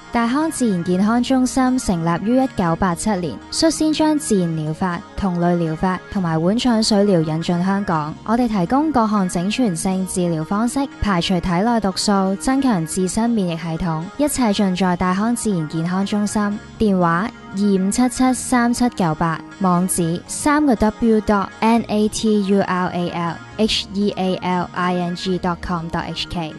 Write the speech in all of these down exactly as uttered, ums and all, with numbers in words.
大康自然健康中心成立於一九八七年，率先將自然療法、同類療法同埋碗腸水療引進香港。我哋提供各項整全性治療方式，排除體內毒素，增強自身免疫系統，一切盡在大康自然健康中心。電話二五七七三七九八，網址三個 W dot N A T U R A L H E A L I N G dot com dot H K。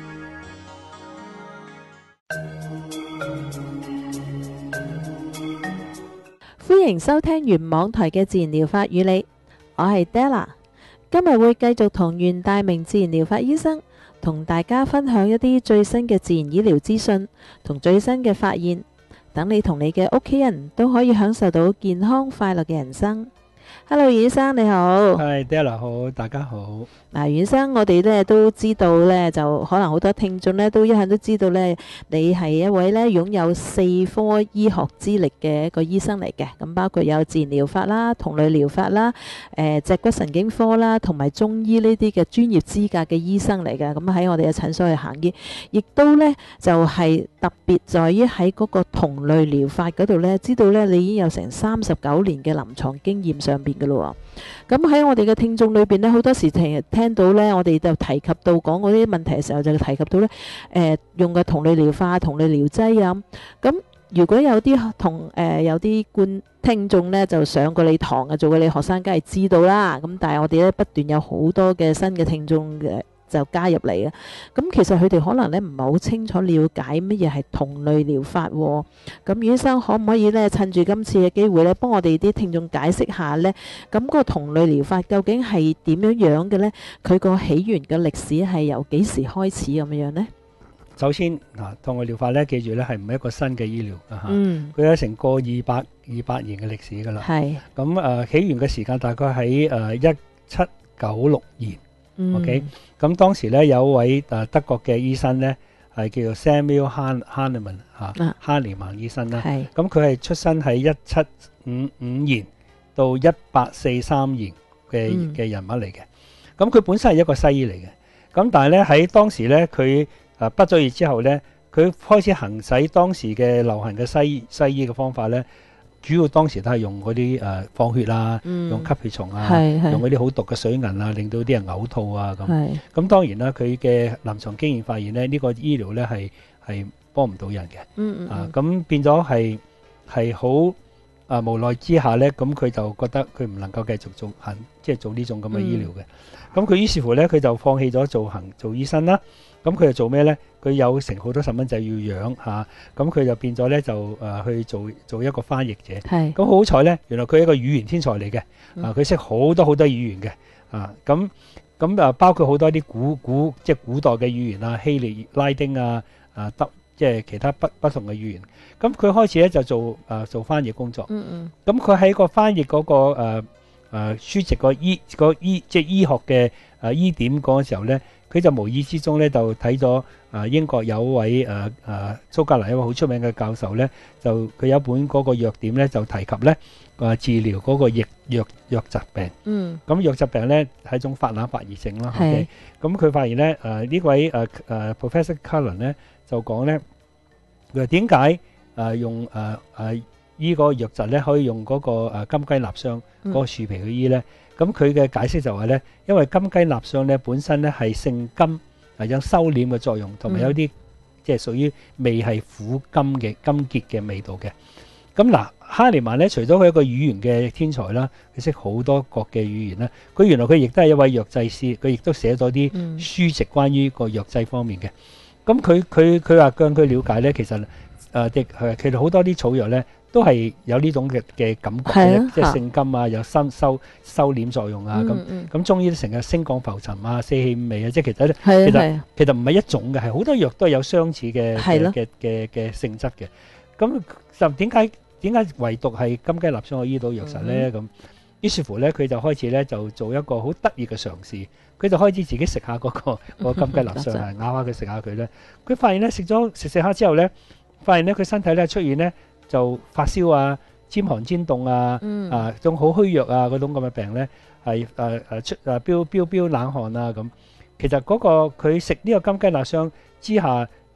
歡迎收聽原網台嘅自然療法與你，我係 Della， 今日會繼續同袁大明自然療法醫生同大家分享一啲最新嘅自然醫療資訊同最新嘅發現，等你同你嘅屋企人都可以享受到健康快樂嘅人生。Hello， 袁醫生你好。 係 Della 好，大家好。 嗱，袁醫生，我哋咧都知道咧，就可能好多聽眾咧都一向都知道咧，你係一位咧擁有四科醫學資歷嘅一個醫生嚟嘅。咁包括有自然療法啦、同類療法啦、誒脊骨神經科啦，同埋中醫呢啲嘅專業資格嘅醫生嚟嘅。咁喺我哋嘅診所去行醫，亦都咧就係特別在於喺嗰個同類療法嗰度咧，知道咧你已經有成三十九年嘅臨床經驗上邊嘅咯。咁喺我哋嘅聽眾裏邊咧，好多時聽聽到咧，我哋就提及到講嗰啲問題嘅時候，就提及到咧，誒、呃、用嘅同類療法、同類療劑啊。咁如果有啲同誒、呃、有啲觀聽眾咧，就上過你堂啊，做過你學生，梗係知道啦。咁但係我哋咧不斷有好多嘅新嘅聽眾嘅就加入嚟啊。咁其實佢哋可能咧唔係好清楚了解乜嘢係同類療法喎。咁袁醫生可唔可以咧趁住今次嘅機會咧，幫我哋啲聽眾解釋下咧？咁個同類療法究竟係點樣樣嘅咧？佢個起源嘅歷史係由幾時開始咁樣咧？ 首先嗱，同類療法咧，記住咧係唔係一個新嘅醫療啊嚇， 嗯， 佢有成個二百二百年嘅歷史噶啦。 係咁誒起源嘅時間大概喺誒一七九六年。 嗯 OK，咁當時咧有位誒德國嘅醫生咧係叫做 Samuel Han Hahnemann 嚇，哈尼曼醫生啦。 係咁佢係出生喺一七五五年到一八四三年嘅嘅人物嚟嘅。咁佢本身係一個西醫嚟嘅。咁但係咧喺當時咧佢誒畢咗業之後咧，佢開始行使當時嘅流行嘅西西醫嘅方法咧，主要當時都係用嗰啲誒放血啊， 嗯用吸血蟲啊， 係係用嗰啲好毒嘅水銀啊，令到啲人嘔吐啊咁。 係咁當然啦，佢嘅臨床經驗發現咧，呢、這個醫療咧係係幫唔到人嘅。 嗯嗯啊，咁變咗係係好啊無奈之下咧，咁佢就覺得佢唔能夠繼續做行，即係做呢種咁嘅醫療嘅。咁佢、嗯、於是乎咧，佢就放棄咗做行做醫生啦。咁佢就做咩咧？佢有成好多細蚊仔要養嚇，咁佢就變咗咧就誒去做做一個翻譯者。 係咁好彩咧，原來佢係一個語言天才嚟嘅。啊，佢識好多好多語言嘅。啊，咁咁啊包括好多啲古古即係古代嘅語言啊，希臘、拉丁啊，啊德即係其他不不同嘅語言。咁佢開始咧就做誒、呃、做翻譯工作。 嗯嗯。 咁佢喺個翻譯嗰、那個誒誒、呃呃、書籍個醫個醫即係醫學嘅誒醫典嗰個時候咧。佢就無意之中咧就睇咗啊英國有位誒誒、呃、蘇格蘭一位好出名嘅教授咧，就佢有一本嗰個藥典咧就提及咧啊治療嗰個疫瘧瘧疾病。嗯。咁瘧疾病咧係一種發冷發熱症啦。係。咁佢發現咧誒呢、呃、位誒誒、呃、Professor Cullen 咧就講咧，佢話點解誒用誒誒醫個瘧疾咧可以用嗰個誒金雞納霜嗰個樹皮去醫咧？咁佢嘅解釋就係咧，因為金雞納霜咧本身咧係性甘，係有收斂嘅作用，同埋有啲、嗯、即係屬於味係苦甘嘅甘結嘅味道嘅。咁嗱，哈尼曼咧除咗佢一個語言嘅天才啦，佢識好多國嘅語言啦。佢原來佢亦都係一位藥劑師，佢亦都寫咗啲書籍關於個藥劑方面嘅。咁佢佢佢話據佢了解咧，其實誒啲係其實好多啲草藥咧。都係有呢種嘅嘅感覺嘅，啊、即係性甘啊，有收收收斂作用啊，咁咁、嗯嗯、中醫成日升降浮沉啊，四氣五味啊，即係其實、啊、其實、啊、其實唔係一種嘅，係好多藥都係有相似嘅嘅嘅嘅性質嘅。咁就點解點解唯獨係金雞納霜可以醫到瘧疾咧？咁、嗯、於是乎咧，佢就開始咧就做一個好得意嘅嘗試，佢就開始自己食下嗰、嗰個、嗰個金雞納霜啊，咬下佢食下佢咧，佢發現咧食咗食食下之後咧，發現咧佢身體咧出現咧。就發燒啊、尖寒尖凍啊、嗯、啊種好虛弱啊嗰種咁嘅病咧，係誒誒出誒飆飆飆冷汗啊咁。其實嗰、嗰個佢食呢個金雞納霜之下誒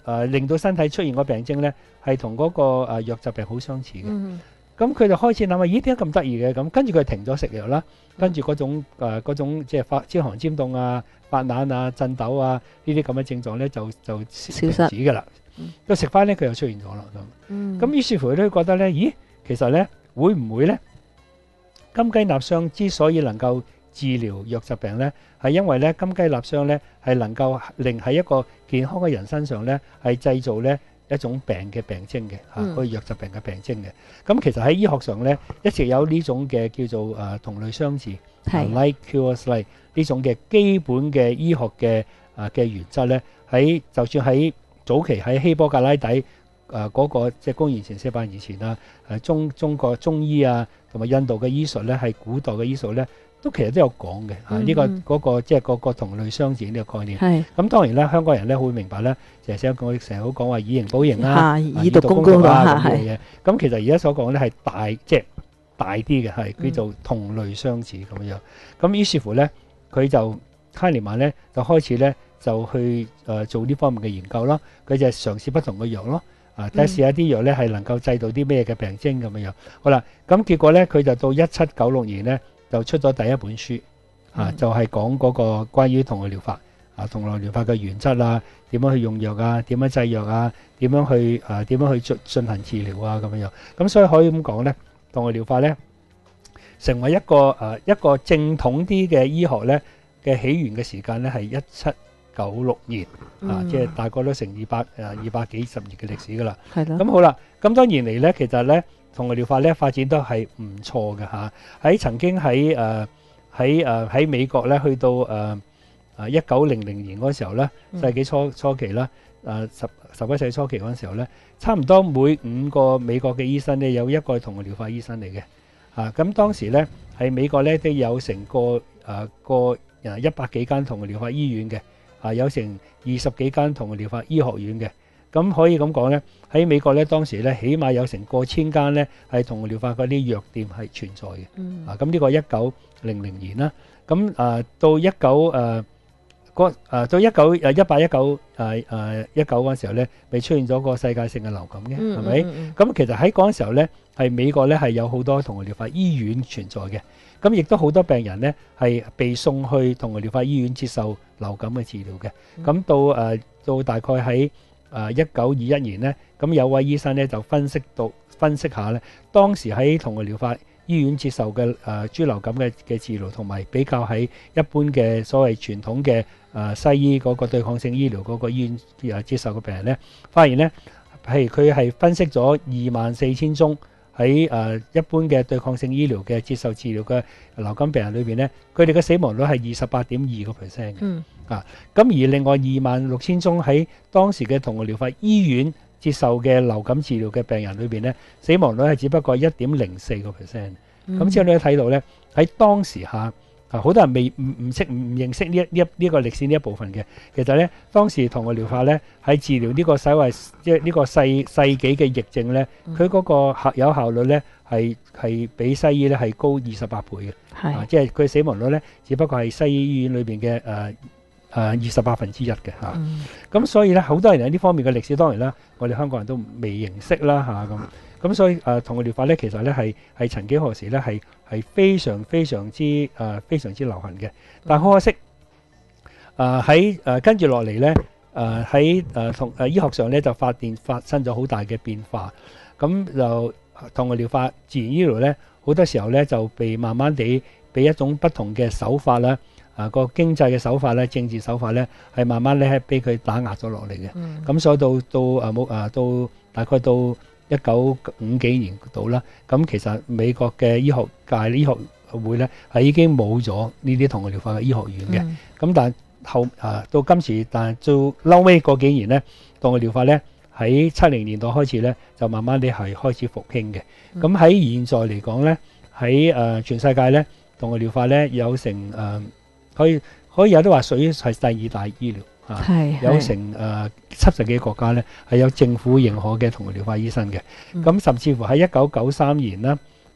誒令到身體出現個病徵咧，係同嗰個誒瘧疾病好相似嘅。 嗯咁佢就開始諗下，咦點解咁得意嘅？咁跟住佢停咗食藥啦，跟住嗰種誒嗰種即係發朝寒尖凍啊、發冷啊、震抖啊呢啲咁嘅症狀咧，就就消失停止㗎啦。到食翻咧，佢又出現咗啦咁。 嗯咁於是乎佢都覺得咧，咦，其實咧會唔會咧金雞納霜之所以能夠治療瘧疾病咧，係因為咧金雞納霜咧係能夠令喺一個健康嘅人身上咧係製造咧一種病嘅病徵嘅嚇， 嗯可以瘧疾病嘅病徵嘅。咁其實喺醫學上咧一直有呢種嘅叫做誒同類相治係 like cures like 呢種嘅基本嘅醫學嘅誒嘅原則咧，喺就算喺早期喺希波格拉底誒嗰個即係公元前四百年前啊，誒中中國中醫啊同埋印度嘅醫術咧，係古代嘅醫術咧，都其實都有講嘅嚇。呢個嗯嗰個即係嗰個同類相治呢個概念。 係咁當然啦，香港人咧會明白咧，就係成我哋成日好講話以形補形啦， 嚇以毒攻毒啊啦係咁嘅嘢。咁其實而家所講咧係大即係大啲嘅，係叫做同類相治咁樣。咁於是乎咧，佢就卡尼曼咧就開始咧就去誒做呢方面嘅研究啦。佢就係嘗試不同嘅藥咯，啊睇下試下啲藥咧係能夠製到啲咩嘅病徵咁樣樣。好啦，咁結果咧佢就到一七九六年咧就出咗第一本書。啊，就係講嗰個關於同類療法啊，同類療法嘅原則啊，點樣去用藥啊，點樣製藥啊，點樣去啊，點樣去進進行治療啊咁樣樣。咁所以可以咁講咧，同類療法咧成為一個誒一個正統啲嘅醫學咧嘅起源嘅時間咧係一七九六年啊，即係大概都成二百誒二百幾十年嘅歷史噶啦。 係咯。 咁好啦，咁多年嚟咧，其實咧同類療法咧發展都係唔錯嘅嚇。喺曾經喺誒。喺誒喺美國咧，去到誒誒一九零零年嗰時候咧，世紀初初期啦，誒十十一世紀初期嗰陣時候咧，差唔多每五個美國嘅醫生咧，有一個係同類療法醫生嚟嘅。啊，咁當時咧喺美國咧都有成個誒個誒一百幾間同類療法醫院嘅，啊有成二十幾間同類療法醫學院嘅。咁可以咁講咧，喺美國咧當時咧，起碼有成過千間咧係同類療法嗰啲藥店係存在嘅。 嗯啊，咁呢個一九零零年啦，咁啊到一九誒嗰誒到一九誒一八一九誒誒一九嗰陣時候咧，未出現咗個世界性嘅流感嘅，係咪？咁其實喺嗰陣時候咧，係美國咧係有好多同類療法醫院存在嘅，咁亦都好多病人咧係被送去同類療法醫院接受流感嘅治療嘅。咁到誒到大概喺誒一九二一年咧，咁有位醫生咧就分析到分析下咧，當時喺同類療法醫院接受嘅誒豬流感嘅嘅治療，同埋比較喺一般嘅所謂傳統嘅誒西醫嗰個對抗性醫療嗰個醫院誒接受嘅病人咧，發現咧，譬如佢係分析咗二萬四千宗喺誒一般嘅對抗性醫療嘅接受治療嘅流感病人裏邊咧，佢哋嘅死亡率係二十八點二個 percent 嘅。 嗯啊，咁而另外二萬六千宗喺當時嘅同類療法醫院接受嘅流感治療嘅病人裏邊咧，死亡率係只不過一點零四個 percent。咁之後你都睇到咧，喺當時下啊，好多人未唔唔識唔唔認識呢一呢一呢個歷史呢一部分嘅。其實咧，當時同類療法咧喺治療呢個所謂即係呢個世世紀嘅疫症咧，佢嗰個效有效率咧係係比西醫咧係高二十八倍嘅。啊， 係即係佢死亡率咧，只不過係西醫醫院裏邊嘅誒。誒二十八分之一嘅嚇，咁、 嗯、 所以咧好多人喺呢方面嘅歷史，當然啦，我哋香港人都未認識啦嚇咁，咁所以誒、呃、同類療法咧，其實咧係係曾幾何時咧係係非常非常之誒、呃、非常之流行嘅，但好可惜誒喺誒跟住落嚟咧誒喺誒同誒醫學上咧就發現發生咗好大嘅變化，咁就同類療法自然醫療咧好多時候咧就被慢慢地俾一種不同嘅手法啦。啊，個經濟嘅手法咧，政治手法咧，係慢慢咧係俾佢打壓咗落嚟嘅。咁、嗯、所以到到啊冇啊到大概到一九五幾年度啦。咁其實美國嘅醫學界醫學會咧係已經冇咗呢啲同類療法嘅醫學院嘅。咁、嗯、但係後啊到今時，但係到嬲尾嗰幾年咧，同類療法咧喺七零年代開始咧就慢慢地係開始復興嘅。咁、嗯、喺現在嚟講咧，喺誒、呃、全世界咧同類療法咧有成誒。呃可以可以有啲話屬於係第二大醫療啊，有成誒七十幾個國家咧係有政府認可嘅同類療法醫生嘅。咁、嗯、甚至乎喺一九九三年啦，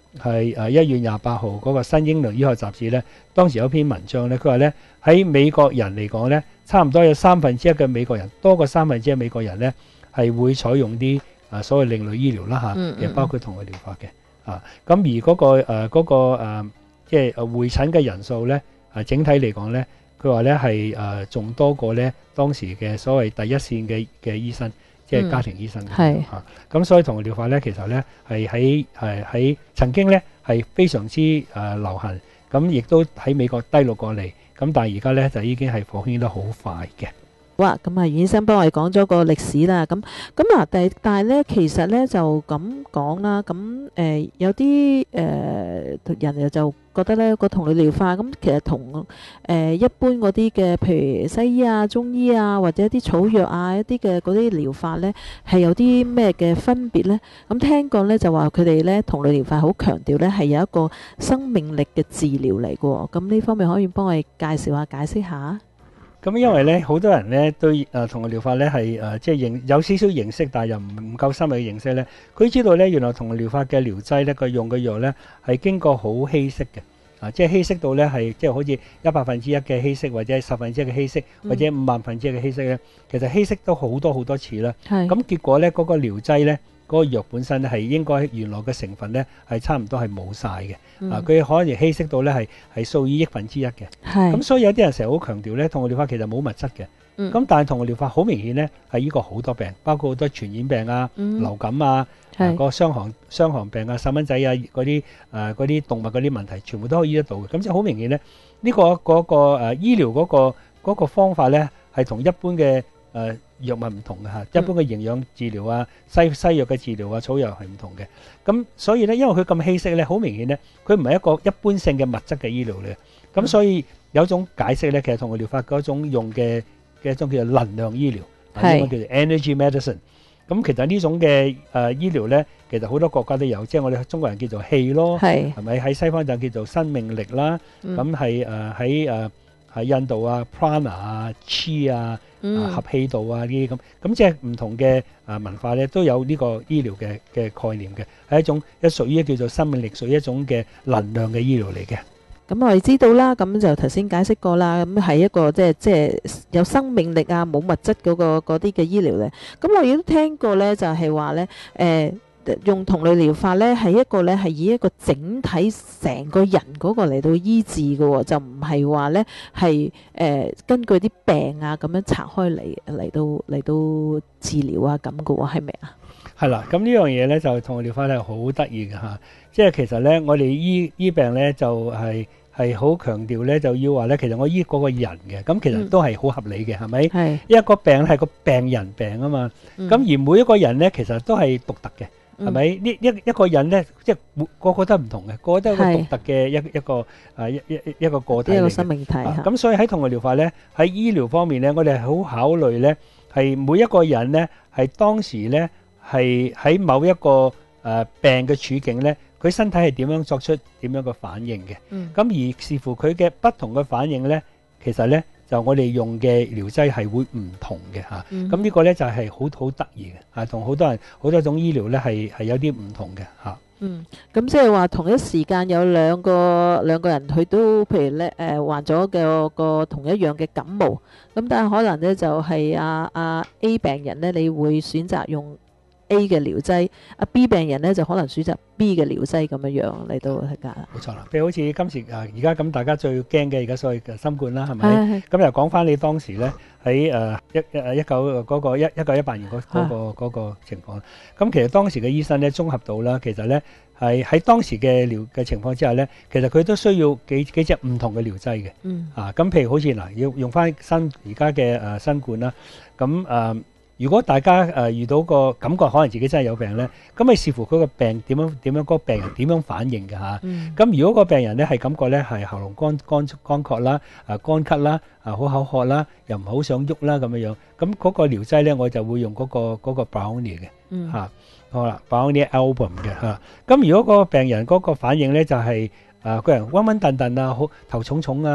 係誒一月廿八號嗰個新英倫醫學雜誌咧，當時有篇文章咧，佢話咧喺美國人嚟講咧，差唔多有三分之一嘅美國人，多過三分之一嘅美國人咧係會採用啲啊所謂另類醫療啦嚇， 嗯嗯亦包括同類療法嘅啊。咁而嗰、個誒嗰、呃嗰個、呃、即係會診嘅人數咧，啊整體嚟講咧，佢話咧係誒仲多過咧當時嘅所謂第一線嘅嘅醫生。即係家庭醫生係嚇，咁所以同類療法咧，其實咧係喺係喺曾經咧係非常之誒、呃、流行，咁亦都喺美國低落過嚟，咁但係而家咧就已經係火興得好快嘅。 好啊，咁啊，袁醫生幫我哋講咗個歷史啦。咁咁啊，但但係咧，其實咧就咁講啦。咁誒、呃、有啲誒、呃、人就覺得咧個同類療法咁，其實同誒、呃、一般嗰啲嘅，譬如西醫啊、中醫啊，或者一啲草藥啊、一啲嘅嗰啲療法咧，係有啲咩嘅分別咧？咁聽講咧就話佢哋咧同類療法好強調咧係有一個生命力嘅治療嚟嘅喎。咁呢方面可以幫我哋介紹下、解釋下？ 咁因為咧，好多人咧對誒同類療法咧係誒即係認有少少認識，但係又唔唔夠深入嘅認識咧。佢知道咧，原來同類療法嘅療劑咧，佢用嘅藥咧係經過好稀釋嘅，啊，即係稀釋到咧係即係好似一百分之一嘅稀釋，或者十分之一嘅稀釋，或者五萬分之一嘅稀釋咧，其實稀釋都好多好多次啦。 係咁結果咧，嗰個療劑咧，嗰個藥本身咧係應該原來嘅成分咧係差唔多係冇晒嘅。啊！佢可能稀釋到咧係係數以億分之一嘅，咁、 係所以有啲人成日好強調咧，同類療法其實冇物質嘅。咁、 嗯但係同類療法好明顯咧係醫過好多病，包括好多傳染病啊、 嗯流感啊、 係啊個傷寒傷寒病啊、細蚊仔啊嗰啲誒嗰啲動物嗰啲問題，全部都可以醫得到嘅。咁即係好明顯咧，呢、個嗰、個誒、呃、醫療嗰、個嗰、個方法咧係同一般嘅誒、呃、藥物唔同嘅嚇，一般嘅營養治療啊、西西藥嘅治療啊、草藥係唔同嘅。咁所以咧，因為佢咁稀釋咧，好明顯咧，佢唔係一個一般性嘅物質嘅醫療嚟嘅。咁所以有種解釋咧，其實同類療法嗰種用嘅嘅一種叫做能量醫療， 係英文叫做 energy medicine。咁其實呢種嘅誒、呃、醫療咧，其實好多國家都有，即係我哋中國人叫做氣咯， 係係咪？喺西方就叫做生命力啦。 嗯咁係誒喺誒喺印度啊 prana 啊 chi 啊。 嗯啊、合氣道啊呢啲咁，咁即係唔同嘅啊文化咧都有呢個醫療嘅嘅概念嘅，係一種一屬於叫做生命力，屬於一種嘅能量嘅醫療嚟嘅。 咁我哋知道啦，咁就頭先解釋過啦，咁係一個即係即係有生命力啊，冇物質嗰、個嗰啲嘅醫療咧。咁我亦都聽過咧，就係話咧，誒、用同類療法咧係一個咧係以一個整體成個人嗰個嚟到醫治嘅喎，就唔係話咧係誒根據啲病啊咁樣拆開嚟嚟到嚟到治療啊咁嘅喎，係咪啊？ 係啦，咁呢樣嘢咧就同類療法係好得意嘅嚇，即係其實咧我哋醫醫病咧就係係好強調咧就要話咧，其實我醫嗰個人嘅，咁其實都係好合理嘅，係咪？ 係因為個病係個病人病啊嘛，咁、而每一個人咧其實都係獨特嘅。係咪？呢一一個人咧，即係每個個都唔同嘅，個個都係一個獨特嘅一一個啊一一一個個體嚟嘅。 一個生命體嚇。 咁所以喺同類療法咧，喺醫療方面咧，我哋係好考慮咧，係每一個人咧係當時咧係喺某一個誒病嘅處境咧，佢身體係點樣作出點樣嘅反應嘅。 嗯。 咁而視乎佢嘅不同嘅反應咧，其實咧就我哋用嘅療劑係會唔同嘅嚇。 嗯。 咁呢個咧就係好好得意嘅，啊同好多人好多種醫療咧係係有啲唔同嘅嚇。 嗯，咁即係話同一時間有兩個兩個人佢都譬如咧誒患咗嘅個同一樣嘅感冒，咁但係可能咧就係阿阿 A 病人咧，你會選擇用 A 嘅療劑，阿 B 病人咧就可能選擇 B 嘅療劑咁樣樣嚟到係㗎。 冇錯啦，譬如好似今時啊而家咁，大家最驚嘅而家所謂嘅新冠啦，係咪？ 係咁又講翻你當時咧喺誒一誒一九嗰個一一九一八年嗰嗰個嗰個情況。咁其實當時嘅醫生咧綜合到啦，其實咧係喺當時嘅療嘅情況之下咧，其實佢都需要幾幾隻唔同嘅療劑嘅。 嗯。 啊，咁譬如好似嗱，要用翻新而家嘅誒新冠啦，咁誒。如果大家誒、呃、遇到個感覺，可能自己真係有病咧，咁咪視乎佢個病點樣點樣，嗰個病人點樣反應嘅嚇。咁、 嗯、 如果個病人咧係感覺咧係喉嚨乾乾乾渴啦，啊乾咳啦，啊好口渴啦，又唔係好想喐啦咁樣樣，咁嗰個療劑咧我就會用嗰、嗰個嗰、嗰個 Brownie 嘅嗯嚇，好啦 Brownie album 嘅嚇。咁如果個病人嗰個反應咧就係、係。啊！個人暈暈頓頓啊，好頭重重啊，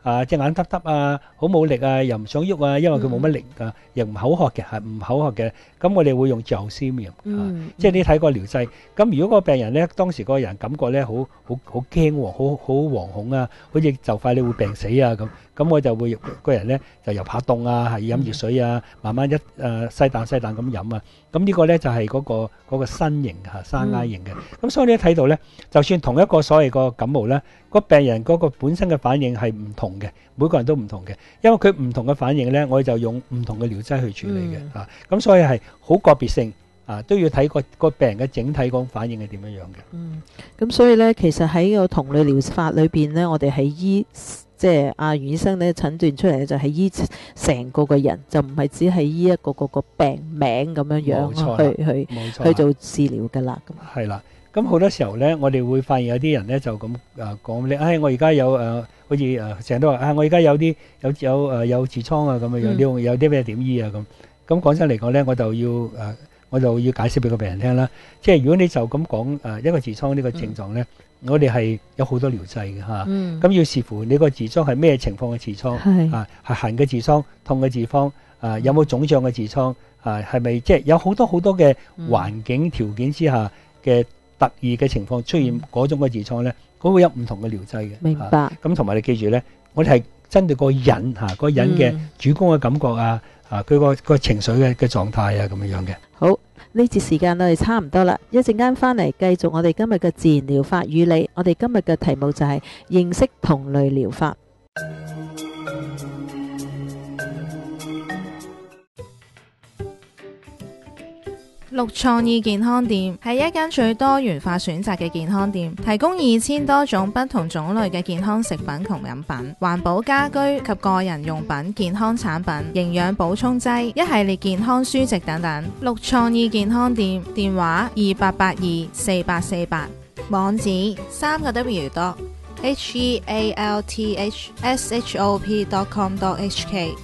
啊隻眼耷耷啊，好冇力啊，又唔想喐啊，因為佢冇乜力啊，又唔口渴嘅，係唔口渴嘅。咁我哋會用嚼絲棉啊，即係你睇個療劑。咁如果個病人咧，當時個人感覺咧好好好驚喎，好好惶恐啊，好似就快你會病死啊咁。咁我就會個人咧就又怕凍啊，係飲熱水啊，慢慢一誒細啖細啖咁飲啊。咁呢個咧就係嗰個嗰個身形嚇生挨型嘅。咁所以你睇到咧，就算同一個所謂個感冒咧，個病人嗰個本身嘅反應係唔同嘅，每個人都唔同嘅，因為佢唔同嘅反應咧，我哋就用唔同嘅療劑去處理嘅嚇。咁所以係好個別性啊，都要睇個個病人嘅整體個反應係點樣樣嘅。 嗯，咁所以咧，其實喺個同類療法裏邊咧，我哋係醫。即係阿袁醫生咧診斷出嚟就係醫成個個人，就唔係只係醫一個個個病名咁樣樣去去去做治療㗎啦。咁係啦，咁好多時候咧，我哋會發現有啲人咧就咁誒講咧，唉，我而家有誒，好似誒成日都話啊，我而家有啲有有誒有痔瘡啊咁樣樣，有有啲咩點醫啊咁。咁講真嚟講咧，我就要誒，我就要解釋俾個病人聽啦。即係如果你就咁講誒一個痔瘡呢個症狀咧。我哋係有好多療劑嘅嚇，咁、嗯、要視乎你個痔瘡係咩情況嘅痔瘡，是啊係痕嘅痔瘡、痛嘅痔瘡，啊有冇腫脹嘅痔瘡，啊係咪即係有好多好多嘅環境條件之下嘅特異嘅情況出現嗰種嘅痔瘡咧，佢會有唔同嘅療劑嘅。 明白。 咁同埋你記住咧，我哋係針對個人嚇，個人嘅主觀嘅感覺啊，啊佢個個情緒嘅嘅狀態啊咁樣樣嘅。 好。呢節時間我哋差唔多啦，一陣間翻嚟繼續我哋今日嘅自然療法與你。我哋今日嘅題目就係認識同類療法。 綠創意健康店係一間最多元化選擇嘅健康店，提供二千多種不同種類嘅健康食品同飲品、環保家居及個人用品、健康產品、營養補充劑、一系列健康書籍等等。綠創意健康店電話二八八二四八四八，網址三個 W dot H E A L T H S H O P dot com dot H K。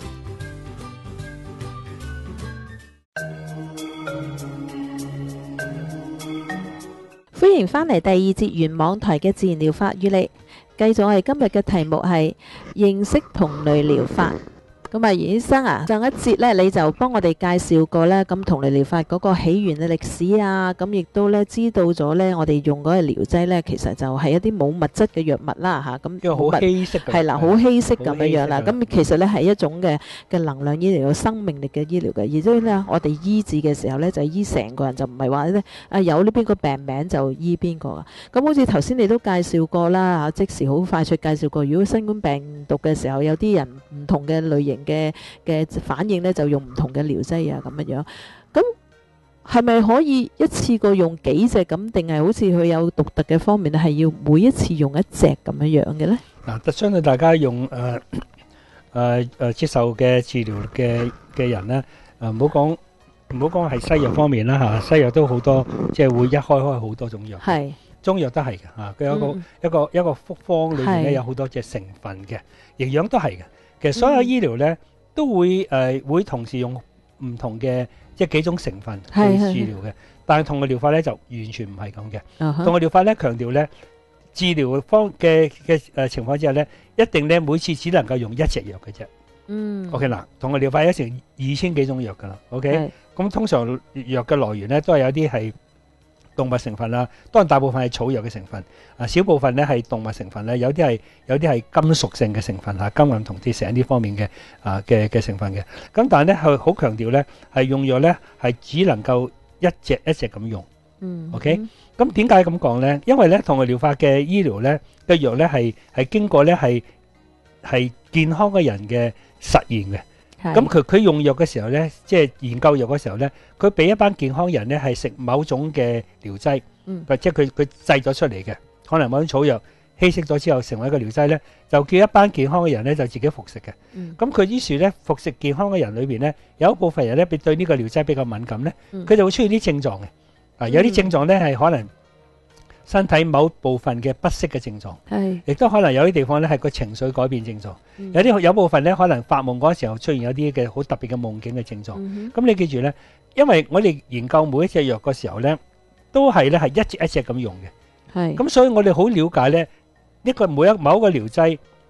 歡迎返嚟第二節原網台嘅自然療法與你，繼續我哋今日嘅題目係認識同類療法。咁啊，袁醫生啊，上一節咧你就幫我哋介紹過咧，咁同類療法嗰個起源嘅歷史啊，咁亦都咧知道咗咧，我哋用嗰個療劑咧，其實就係一啲冇物質嘅藥物啦嚇，咁因為好稀釋嘅， 係啦，好稀釋咁樣樣啦。咁其實咧係一種嘅嘅能量醫療、有生命力嘅醫療嘅，而且咧我哋醫治嘅時候咧就醫成個人，就唔係話咧啊有呢邊個病名就醫邊個啊。咁好似頭先你都介紹過啦嚇，即時好快速介紹過，如果新冠病毒嘅時候有啲人唔同嘅類型嘅嘅反應咧，就用唔同嘅療劑啊，咁樣樣。咁係咪可以一次過用幾隻咁，定係好似佢有獨特嘅方面咧，係要每一次用一隻咁樣樣嘅咧？ 嗱，相信大家用誒誒誒接受嘅治療嘅嘅人咧，誒唔好講唔好講係西藥方面啦嚇，西藥都好多，即係會一開開好多種藥。係中藥都係嘅嚇，佢有一個、嗯、一個一個複方裏面咧有好多隻成分嘅，營養都係嘅。其實所有醫療咧都會誒、呃、會同時用唔同嘅即係幾種成分去治療嘅，但係同類療法咧就完全唔係咁嘅。Uh-huh. 同類療法咧強調咧治療方嘅嘅誒情況之下咧，一定咧每次只能夠用一隻藥嘅啫。嗯。OK 嗱，同類療法一成二千幾種藥噶啦。OK。咁通常藥嘅來源咧都係有啲係動物成分啦，當然大部分係草藥嘅成分，啊少部分咧係動物成分咧，有啲係有啲係金屬性嘅成分嚇，金銀銅鐵石呢方面嘅啊嘅嘅成分嘅。咁但係咧係好強調咧係用藥咧係只能夠一隻一隻咁用。嗯。OK。咁點解咁講咧？因為咧同類療法嘅醫療咧嘅藥咧係係經過咧係係健康嘅人嘅實驗嘅。咁佢佢用藥嘅時候咧，即係研究藥嘅時候咧，佢俾一班健康人咧係食某種嘅療劑，嗯，即係佢佢製咗出嚟嘅，可能某種草藥稀釋咗之後成為一個療劑咧，就叫一班健康嘅人咧就自己服食嘅。咁佢於是咧服食健康嘅人裏邊咧，有一部分人咧對呢個療劑比較敏感咧，佢就會出現啲症狀嘅。啊，有啲症狀咧係可能身體某部分嘅不適嘅症狀，係，亦都可能有啲地方咧係個情緒改變症狀，嗯、有啲有部分咧可能發夢嗰時候出現有啲嘅好特別嘅夢境嘅症狀。咁、嗯、你記住咧，因為我哋研究每一隻藥嘅時候咧，都係咧係一隻一隻咁用嘅，係。咁所以我哋好了解咧，呢個每一某一個療劑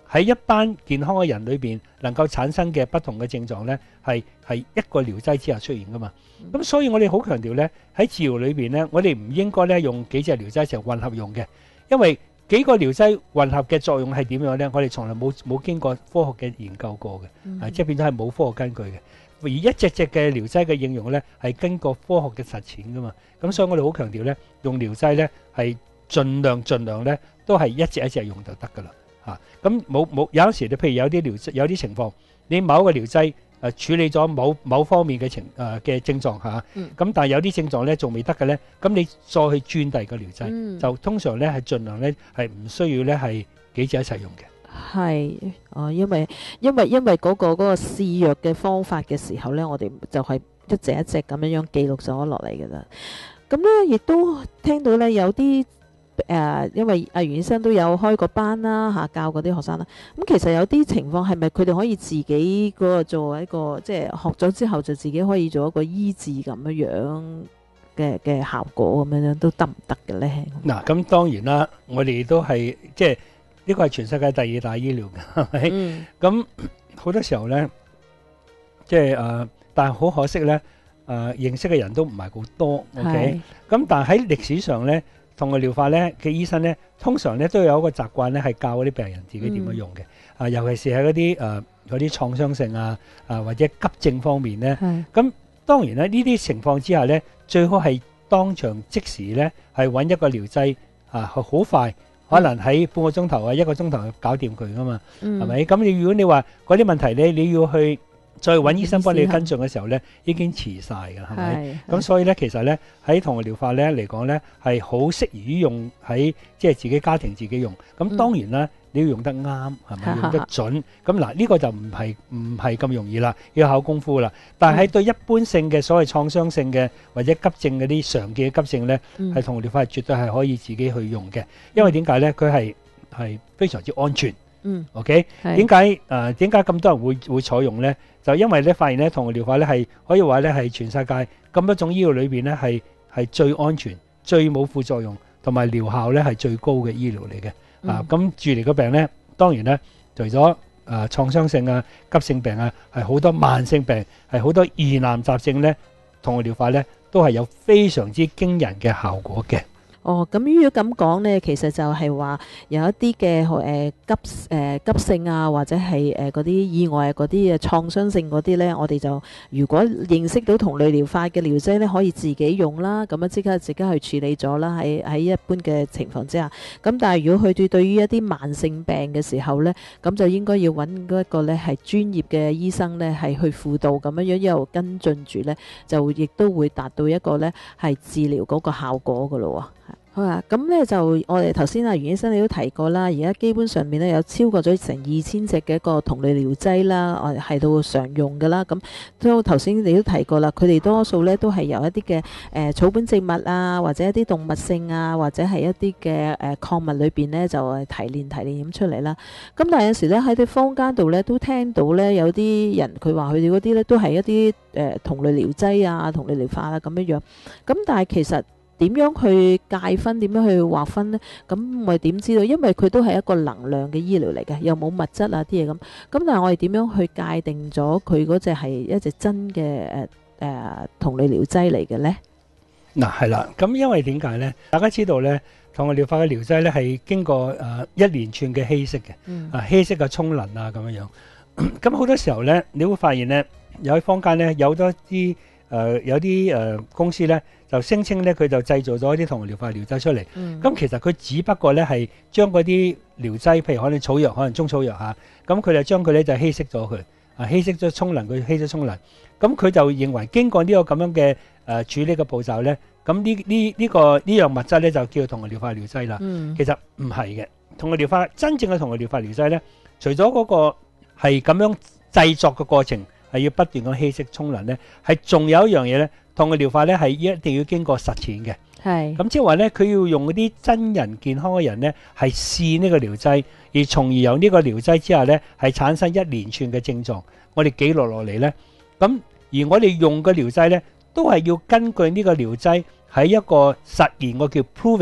喺一班健康嘅人裏邊能夠產生嘅不同嘅症狀呢，係係一個療劑之下出現噶嘛。咁所以我哋好強調呢，喺治療裏邊呢，我哋唔應該呢用幾隻療劑一齊混合用嘅，因為幾個療劑混合嘅作用係點樣呢？我哋從來冇冇經過科學嘅研究過嘅，嗯、啊，即係變咗係冇科學根據嘅。而一隻隻嘅療劑嘅應用呢，係經過科學嘅實踐噶嘛。咁所以我哋好強調呢，用療劑呢係盡量盡量呢都係一隻一隻用就得噶啦。嚇，咁冇冇有時你譬如有啲療有啲情況，你某一個療劑誒處理咗某某方面嘅情誒嘅症狀嚇，咁、嗯、但係有啲症狀咧仲未得嘅咧，咁你再去轉第二個療劑，嗯、就通常咧係盡量咧係唔需要咧係幾隻一齊用嘅。 係哦，因為因為因為嗰、嗰個嗰、嗰個試藥嘅方法嘅時候咧，我哋就係一隻一隻咁樣樣記錄咗落嚟㗎啦。咁咧亦都聽到咧有啲。誒、呃，因為阿袁醫生都有開過班啦，嚇、啊、教嗰啲學生啦。咁、嗯、其實有啲情況係咪佢哋可以自己嗰個做一個，即係學咗之後就自己可以做一個醫治咁樣樣嘅嘅效果咁樣樣都得唔得嘅咧？ 嗱，咁當然啦，我哋都係即係呢個係全世界第二大醫療嘅，係咪？咁好、嗯、多時候咧，即係誒、呃，但係好可惜咧，誒、呃、認識嘅人都唔係好多。OK，咁但係喺歷史上咧。同個療法咧嘅醫生咧，通常咧都有一個習慣咧，係教嗰啲病人自己點樣用嘅。嗯、啊，尤其是喺嗰啲誒嗰啲創傷性啊，啊或者急症方面咧。咁是當然咧，呢啲情況之下咧，最好係當場即時咧，係揾一個療劑啊，好快，可能喺半個鐘頭啊，一個鐘頭搞掂佢噶嘛，係咪、嗯？咁你如果你話嗰啲問題咧，你要去再揾醫生幫你跟進嘅時候咧，已經遲晒㗎，係咪？咁所以咧，其實咧喺同個療法咧嚟講咧，係好適宜於用喺即係自己家庭自己用。咁當然啦，嗯、你要用得啱，係咪？用得準。咁嗱，呢個就唔係唔係咁容易啦，要考功夫啦。但係對一般性嘅所謂創傷性嘅或者急症嗰啲常見嘅急症咧，係同個療法係絕對係可以自己去用嘅。因為點解咧？佢係係非常之安全。嗯，OK，點解誒點解咁多人會會採用咧？就因為咧發現咧，同個療法咧係可以話咧係全世界咁多種醫療裏邊咧係係最安全、最冇副作用同埋療效咧係最高嘅醫療嚟嘅。嗯、啊，咁住嚟個病咧，當然咧除咗誒、呃、創傷性啊、急性病啊，係好多慢性病，係好多疑難雜症咧，同個療法咧都係有非常之驚人嘅效果嘅。 哦，咁如果咁講呢，其實就係話有一啲嘅誒急誒、呃、急性啊，或者係誒嗰啲意外嗰啲嘅創傷性嗰啲呢，我哋就如果認識到同類療法嘅療劑呢，可以自己用啦，咁樣即刻即刻去處理咗啦。喺喺一般嘅情況之下，咁但係如果佢對對於一啲慢性病嘅時候呢，咁就應該要揾一個呢係專業嘅醫生呢，係去輔導咁樣樣一路跟進住呢，就亦都會達到一個呢係治療嗰個效果噶咯喎。好啊，咁咧就我哋頭先啊袁醫生你都提過啦，而家基本上面咧有超過咗成二千隻嘅一個同類療劑啦，我哋係到常用㗎啦。咁都頭先你都提過啦，佢哋多數咧都係由一啲嘅誒草本植物啊，或者一啲動物性啊，或者係一啲嘅誒礦物裏邊咧就係提煉提煉咁出嚟啦。咁但係有時咧喺啲坊間度咧都聽到咧有啲人佢話佢哋嗰啲咧都係一啲誒同類療劑啊、同類療法啊咁樣樣。咁但係其實點樣去界分？點樣去劃分呢？咁我哋點知道？因為佢都係一個能量嘅醫療嚟嘅，又冇物質啊啲嘢咁。咁但係我哋點樣去界定咗佢嗰隻係一隻真嘅誒誒同類療劑嚟嘅呢？ 嗱係啦，咁因為點解呢？大家知道呢，同類療法嘅療劑呢係經過誒、呃、一連串嘅稀釋嘅，嗯、啊稀釋嘅沖能啊咁樣樣。咁好多時候呢，你會發現呢，有喺坊間呢，有多啲。誒、呃、有啲誒、呃、公司咧就聲稱咧佢就製造咗一啲同類療法療劑出嚟，咁、嗯、其實佢只不過咧係將嗰啲療劑，譬如可能草藥，可能中草藥嚇，咁佢就將佢咧就稀釋咗佢，啊稀釋咗沖能，佢稀釋沖能，咁佢就認為經過呢個咁樣嘅誒、呃、處理嘅步驟咧，咁呢呢呢個呢樣物質咧就叫同類療法療劑啦。嗯、其實唔係嘅，同類療法真正嘅同類療法療劑咧，除咗嗰個係咁樣製作嘅過程。係要不斷咁稀釋沖能咧，係仲有一樣嘢咧，同個療法咧係一定要經過實踐嘅。係咁即係話咧，佢要用嗰啲真人健康嘅人咧，係試呢個療劑，而從而由呢個療劑之下咧，係產生一連串嘅症狀。我哋記錄落嚟咧，咁而我哋用嘅療劑咧，都係要根據呢個療劑喺一個實驗，我叫 proving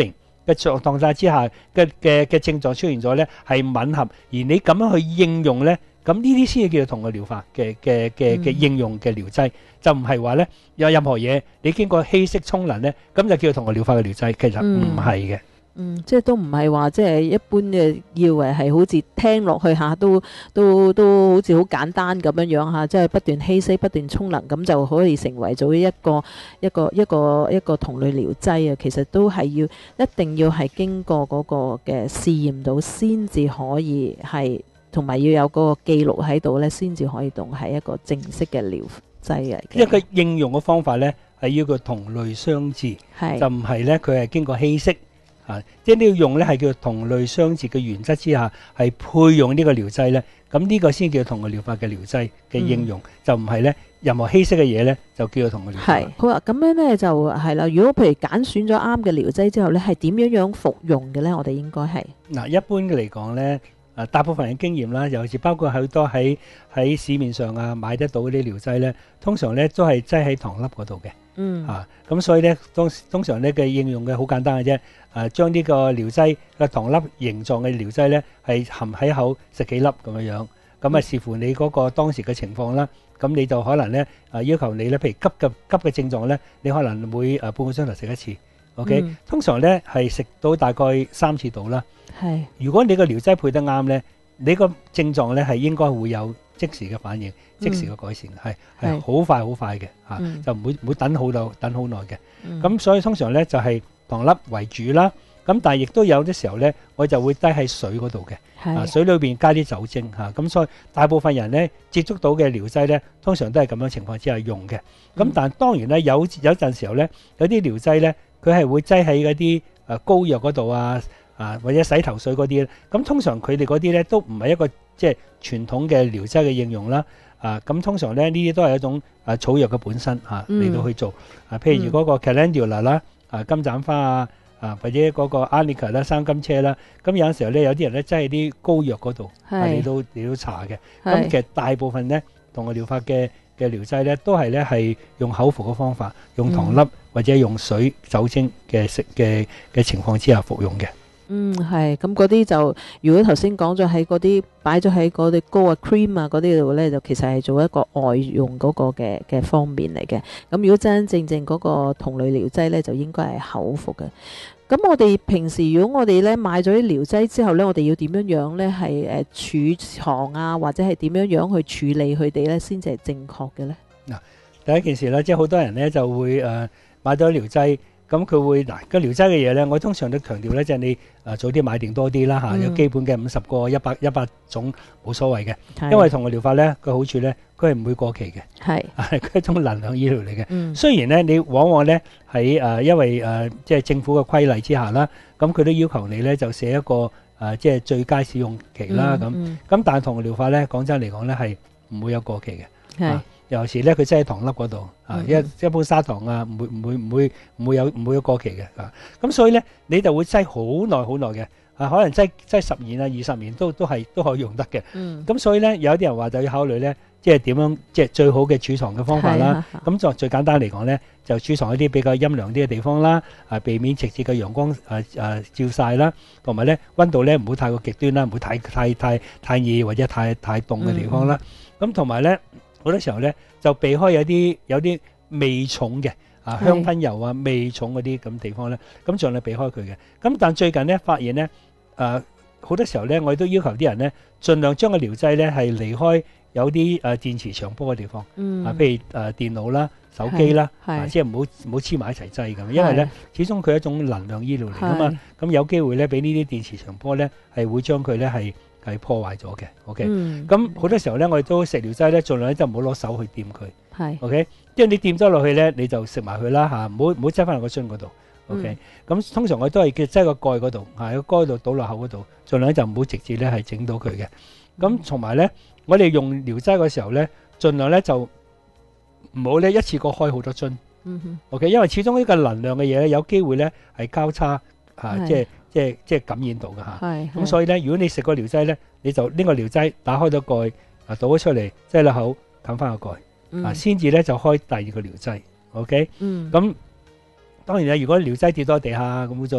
嘅狀狀態之下嘅嘅嘅症狀出現咗咧係吻合，而你咁樣去應用咧，咁呢啲先係叫做同類療法嘅嘅嘅嘅應用嘅療劑，就唔係話咧有任何嘢你經過稀釋沖能咧，咁就叫做同類療法嘅療劑，其實唔係嘅。 嗯，即係都唔係話即係一般嘅，以為係好似聽落去嚇都都都好似好簡單咁樣樣嚇，即係不斷稀釋、不斷沖能，咁就可以成為咗一個一個一個一個同類療劑啊。其實都係要一定要係經過嗰個嘅試驗到先至可以係，同埋要有嗰個記錄喺度咧，先至可以當係一個正式嘅療劑嚟嘅。 一個應用嘅方法咧係要個同類相治， 係就唔係咧佢係經過稀釋。啊！即係你要用咧係叫同類相治嘅原則之下，係配用呢個療劑咧，咁呢個先叫同類療法嘅療劑嘅應用，嗯、就唔係咧任何稀釋嘅嘢咧就叫做同類療法。係好啦，咁樣咧就係啦。如果譬如揀選咗啱嘅療劑之後咧，係點樣樣服用嘅咧？我哋應該係嗱，一般嘅嚟講咧，啊大部分人經驗啦，尤其是包括好多喺喺市面上啊買得到嗰啲療劑咧，通常咧都係擠喺糖粒嗰度嘅。嗯啊，咁所以咧，通通常咧嘅應用嘅好簡單嘅啫，誒將呢個療劑嘅糖粒形狀嘅療劑咧，係含喺口食幾粒咁樣樣，咁啊視乎你嗰個當時嘅情況啦，咁你就可能咧誒要求你咧，譬如急嘅急嘅症狀咧，你可能每誒半個鐘頭食一次 ，OK，嗯、通常咧係食到大概三次到啦。係是，如果你個療劑配得啱咧，你個症狀咧係應該會有即時嘅反應，即時嘅改善，係係好快好快嘅嚇，嗯、就唔會唔會等好耐等好耐嘅。咁、嗯、所以通常咧就係、是、糖粒為主啦。咁但係亦都有啲時候咧，我就會低喺水嗰度嘅，是啊水裏邊加啲酒精嚇。咁、啊、所以大部分人咧接觸到嘅療劑咧，通常都係咁樣情況之下用嘅。咁、嗯、但係當然咧有有陣時候咧，有啲療劑咧，佢係會擠喺嗰啲誒膏藥嗰度啊。啊，或者洗頭水嗰啲咧，咁通常佢哋嗰啲咧都唔係一個即係傳統嘅療劑嘅應用啦。啊，咁通常咧呢啲都係一種啊草藥嘅本身嚇嚟、嗯、到去做。啊，譬如嗰個 calendula 啦，啊金盞花啊，啊或者嗰個 arnica 啦、生金車啦，咁有陣時候咧有啲人咧擠喺啲膏藥嗰度嚟到嚟到搽嘅。咁是其實大部分咧同類療法嘅嘅療劑咧都係咧係用口服嘅方法，用糖粒、嗯、或者用水酒精嘅食嘅嘅情況之下服用嘅。 嗯，係咁嗰啲就，如果頭先講咗喺嗰啲擺咗喺嗰啲膏啊 cream 啊嗰啲度咧，就其實係做一個外用嗰個嘅嘅方面嚟嘅。咁如果真真正正嗰個同類療劑咧，就應該係口服嘅。咁我哋平時如果我哋咧買咗啲療劑之後咧，我哋要點樣樣咧係誒儲藏啊，或者係點樣樣去處理佢哋咧，先至係正確嘅咧？ 嗱，第一件事咧，即係好多人咧就會誒、呃、買咗療劑。咁佢會嗱個療劑嘅嘢咧，我通常都強調咧，即係你誒早啲買定多啲啦嚇，有基本嘅五十個、一百一百種冇所謂嘅，因為同個療法咧個好處咧，佢係唔會過期嘅，係係佢係一種能量醫療嚟嘅。嗯、雖然咧你往往咧喺誒因為誒、呃、即係政府嘅規例之下啦，咁佢都要求你咧就寫一個誒、呃、即係最佳使用期啦咁。咁、嗯嗯、但係同個療法咧講真嚟講咧係唔會有過期嘅。係。尤其是咧，佢擠喺糖粒嗰度啊，一一般砂糖啊，唔會唔會唔會唔會有唔會有過期嘅啊。咁所以咧，你就會擠好耐好耐嘅啊，可能擠擠十年啊、二十年都都係都可以用得嘅。嗯。咁所以咧，有啲人話就要考慮咧，即係點樣即係最好嘅儲藏嘅方法啦。咁就最簡單嚟講咧，就儲藏一啲比較陰涼啲嘅地方啦，啊，避免直接嘅陽光誒誒照曬啦，同埋咧溫度咧唔好太過極端啦，唔好太太太太熱或者太太凍嘅地方啦。咁同埋咧。好多時候咧就避開有啲有啲味重嘅啊香薰油啊味重嗰啲咁地方咧，咁盡量避開佢嘅。咁但最近咧發現咧，誒、呃、好多時候咧，我哋都要求啲人咧，盡量將個療劑咧係離開有啲誒、呃、電磁長波嘅地方，嗯、啊譬如誒、呃、電腦啦、手機啦，啊、即係唔好唔好黐埋一齊劑咁，因為咧始終佢係一種能量醫療嚟㗎嘛，咁有機會咧俾呢啲電磁長波咧係會將佢咧係。係破壞咗嘅 ，OK，咁好、嗯、多時候咧，我哋都食療劑咧，盡量咧就唔好攞手去掂佢，係是，OK，即係你掂咗落去咧，你就食埋佢啦嚇，唔好唔好擠翻落個樽嗰度 ，OK，咁、嗯、通常我都係嘅擠個蓋嗰度，喺個蓋度倒落口嗰度，盡量就唔好直接咧係整到佢嘅。咁同埋咧，我哋用療劑嘅時候咧，盡量咧就唔好咧一次過開好多樽、嗯、哼，OK，因為始終呢個能量嘅嘢咧，有機會咧係交叉嚇，即係。是即係即係感染到嘅嚇，咁、啊、所以咧，如果你食個療劑咧，你就拎個療劑打開咗蓋，啊倒咗出嚟，擠落口，冚翻個蓋，嗯、啊先至咧就開第二個療劑 ，OK，咁、嗯、當然啦，如果療劑跌咗地下咁污糟就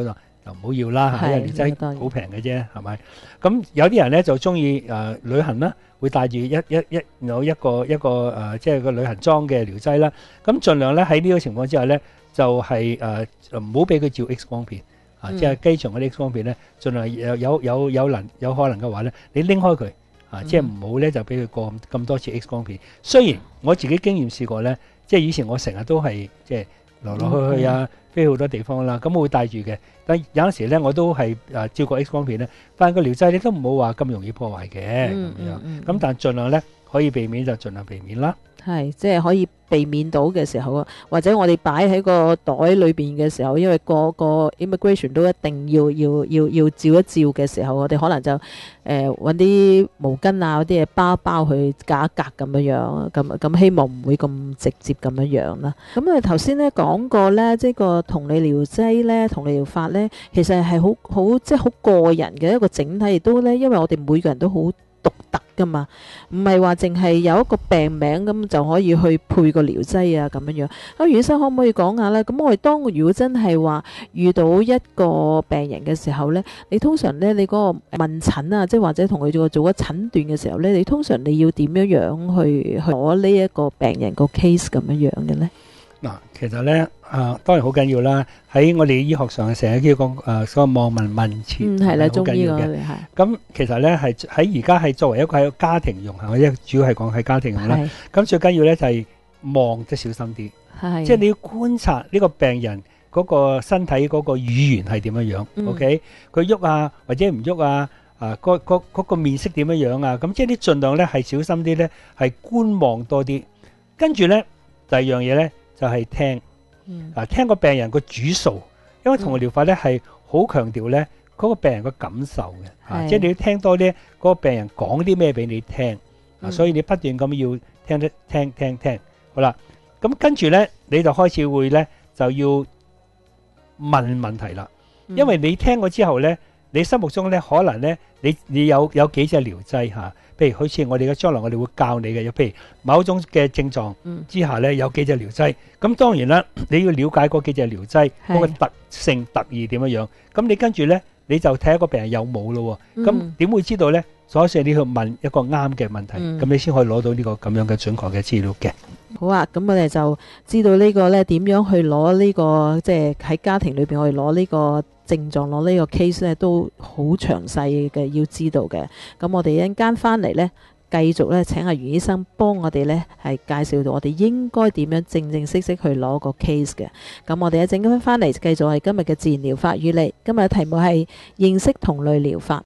就唔好要啦嚇，因為療劑當然好平嘅啫，係咪？咁有啲人咧就中意誒旅行啦，會帶住一一一有一個一個誒、呃，即係個旅行裝嘅療劑啦。咁盡量咧喺呢個情況之下咧，就係誒唔好俾佢照 X 光片啊， 嗯即係機場嗰啲 X 光片咧，盡量有有有有能有可能嘅話咧，你拎開佢啊，即係唔好咧就俾佢過咁多次 X 光片。雖然我自己經驗試過咧，即係以前我成日都係即係來來去去啊，飛好多地方啦，咁我會帶住嘅。但有陣時咧，我都係誒照個 X 光片咧，發現個療劑你都唔好話咁容易破壞嘅咁嗯樣。咁、 嗯嗯但係盡量咧可以避免就盡量避免啦。 係，即係可以避免到嘅時候啊，或者我哋擺喺個袋裏邊嘅時候，因為個個 immigration 都一定要要要要照一照嘅時候，我哋可能就誒揾啲毛巾啊嗰啲嘢包一包佢隔一隔咁樣樣，咁咁希望唔會咁直接咁樣樣啦。咁啊頭先咧講過咧，即係個同理療劑咧、同理療法咧，其實係好好即係好個人嘅一個整體，亦都咧，因為我哋每個人都好獨特噶嘛，唔係話淨係有一個病名咁就可以去配個療劑啊咁樣樣。咁余醫生可唔可以講下呢？咁我哋當如果真係話遇到一個病人嘅時候呢，你通常呢，你嗰個問診啊，即係或者同佢做做個診斷嘅時候呢，你通常你要點樣樣去去攞呢一個病人個 case 咁樣樣嘅呢？ 嗱，其實咧啊，當然好緊要啦。喺我哋醫學上成日叫講誒所謂望聞問切， 嗯，係啦， 好中醫嘅緊要嘅。 係咁其實咧係喺而家係作為一個喺家庭用嚇，我一主要係講喺家庭用啦。 係咁最緊要咧就係望得小心啲， 係， 即係你要觀察呢個病人嗰個身體嗰個語言係點樣樣。 嗯 OK，佢喐啊或者唔喐啊，啊嗰嗰嗰個面色點樣樣啊，咁即係你盡量咧係小心啲咧，係觀望多啲。跟住咧第二樣嘢咧。就係聽， 嗯啊聽個病人個主訴，因為同個療法咧係好強調咧嗰個病人個感受嘅，啊係即係你要聽多啲嗰個病人講啲咩俾你聽，啊嗯所以你不斷咁要聽得聽聽聽，好啦，咁跟住咧你就開始會咧就要問問題啦， 嗯因為你聽過之後咧，你心目中咧可能咧你你有有幾隻療劑嚇。譬如好似我哋嘅將來，我哋會教你嘅，譬如某種嘅症狀之下咧，有幾隻療劑。咁當然啦，你要了解嗰幾隻療劑嗰個特性特異點樣樣。咁你跟住咧，你就睇下個病人有冇咯。咁點會知道咧？所以你去問一個啱嘅問題，咁你先可以攞到呢個咁樣嘅準確嘅資料嘅。 好啊，咁我哋就知道呢個咧點樣去攞呢個，即係喺家庭裏邊我哋攞呢個症狀攞呢個 case 咧都好詳細嘅，要知道嘅。咁我哋一陣間翻嚟咧，繼續咧請阿袁醫生幫我哋咧係介紹到我哋應該點樣正正式式去攞個 case 嘅。咁我哋一陣間翻嚟繼續係今日嘅自然療法與你。今日嘅題目係認識同類療法。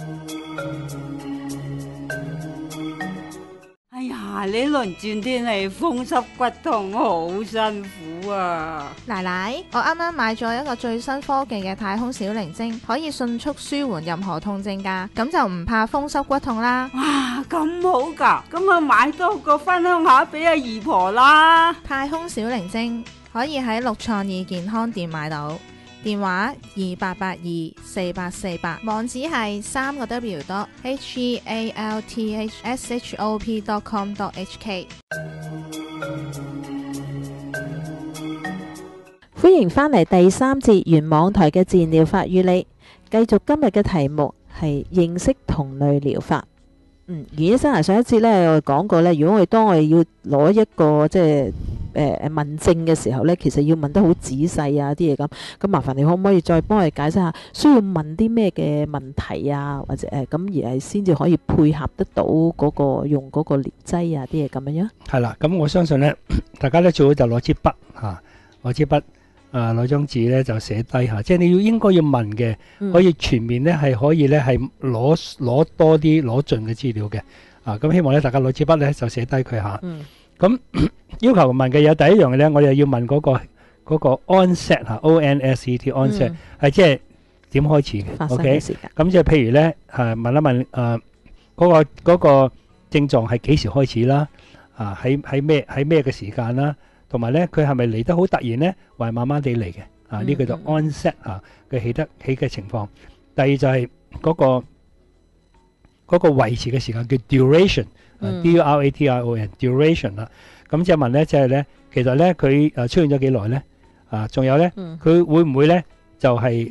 哎呀，呢輪轉天氣風濕骨痛，好辛苦啊！ 奶奶，我啱啱買咗一個最新科技嘅太空小靈精，可以迅速舒緩任何痛症噶，咁就唔怕風濕骨痛啦。 哇，咁好噶，咁啊買多個分享下俾阿姨婆啦。 太空小靈精可以喺六創意健康店買到。電話二八八二四八四八，網址係三個 W dot H E A L T H S H O P dot com dot H K。 歡迎返嚟第三節原網台嘅自然療法與你，繼續今日嘅題目係認識同類療法。嗯，袁醫生啊，上一節咧我講過咧，如果我哋當我哋要攞一個即係誒誒問症嘅時候咧，其實要問得好仔細啊啲嘢咁，咁麻煩你可唔可以再幫我哋解釋下，需要問啲咩嘅問題啊，或者誒咁、呃、而係先至可以配合得到嗰、嗰個用嗰個療劑啊啲嘢咁樣樣。 係啦，咁我相信咧，大家咧最好就攞支筆嚇，攞支筆。啊！攞張紙咧就寫低下，即係你要應該要問嘅， 嗯、 可以全面咧係可以咧係攞攞多啲攞盡嘅資料嘅。啊，咁希望咧大家攞支筆咧就寫低佢下。咁、嗯、要求問嘅嘢第一樣嘅咧，我哋要問嗰、嗰個嗰、嗰個 onset 嚇 ，O N S E T onset 係、嗯、即係點開始嘅。OK，咁即係譬如咧係問一問誒嗰、呃嗰個嗰個症狀係幾時開始啦？啊喺喺咩喺咩嘅時間啦？同埋咧，佢係咪嚟得好突然咧，或係慢慢地嚟嘅？啊，呢個就 onset 嚇嘅起得起嘅情況。第二就係嗰個嗰個維持嘅時間叫 duration，D U R A T I O N，duration 啦。咁即係問咧，即係咧，其實咧佢誒出現咗幾耐咧？啊，仲有咧，佢會唔會咧就係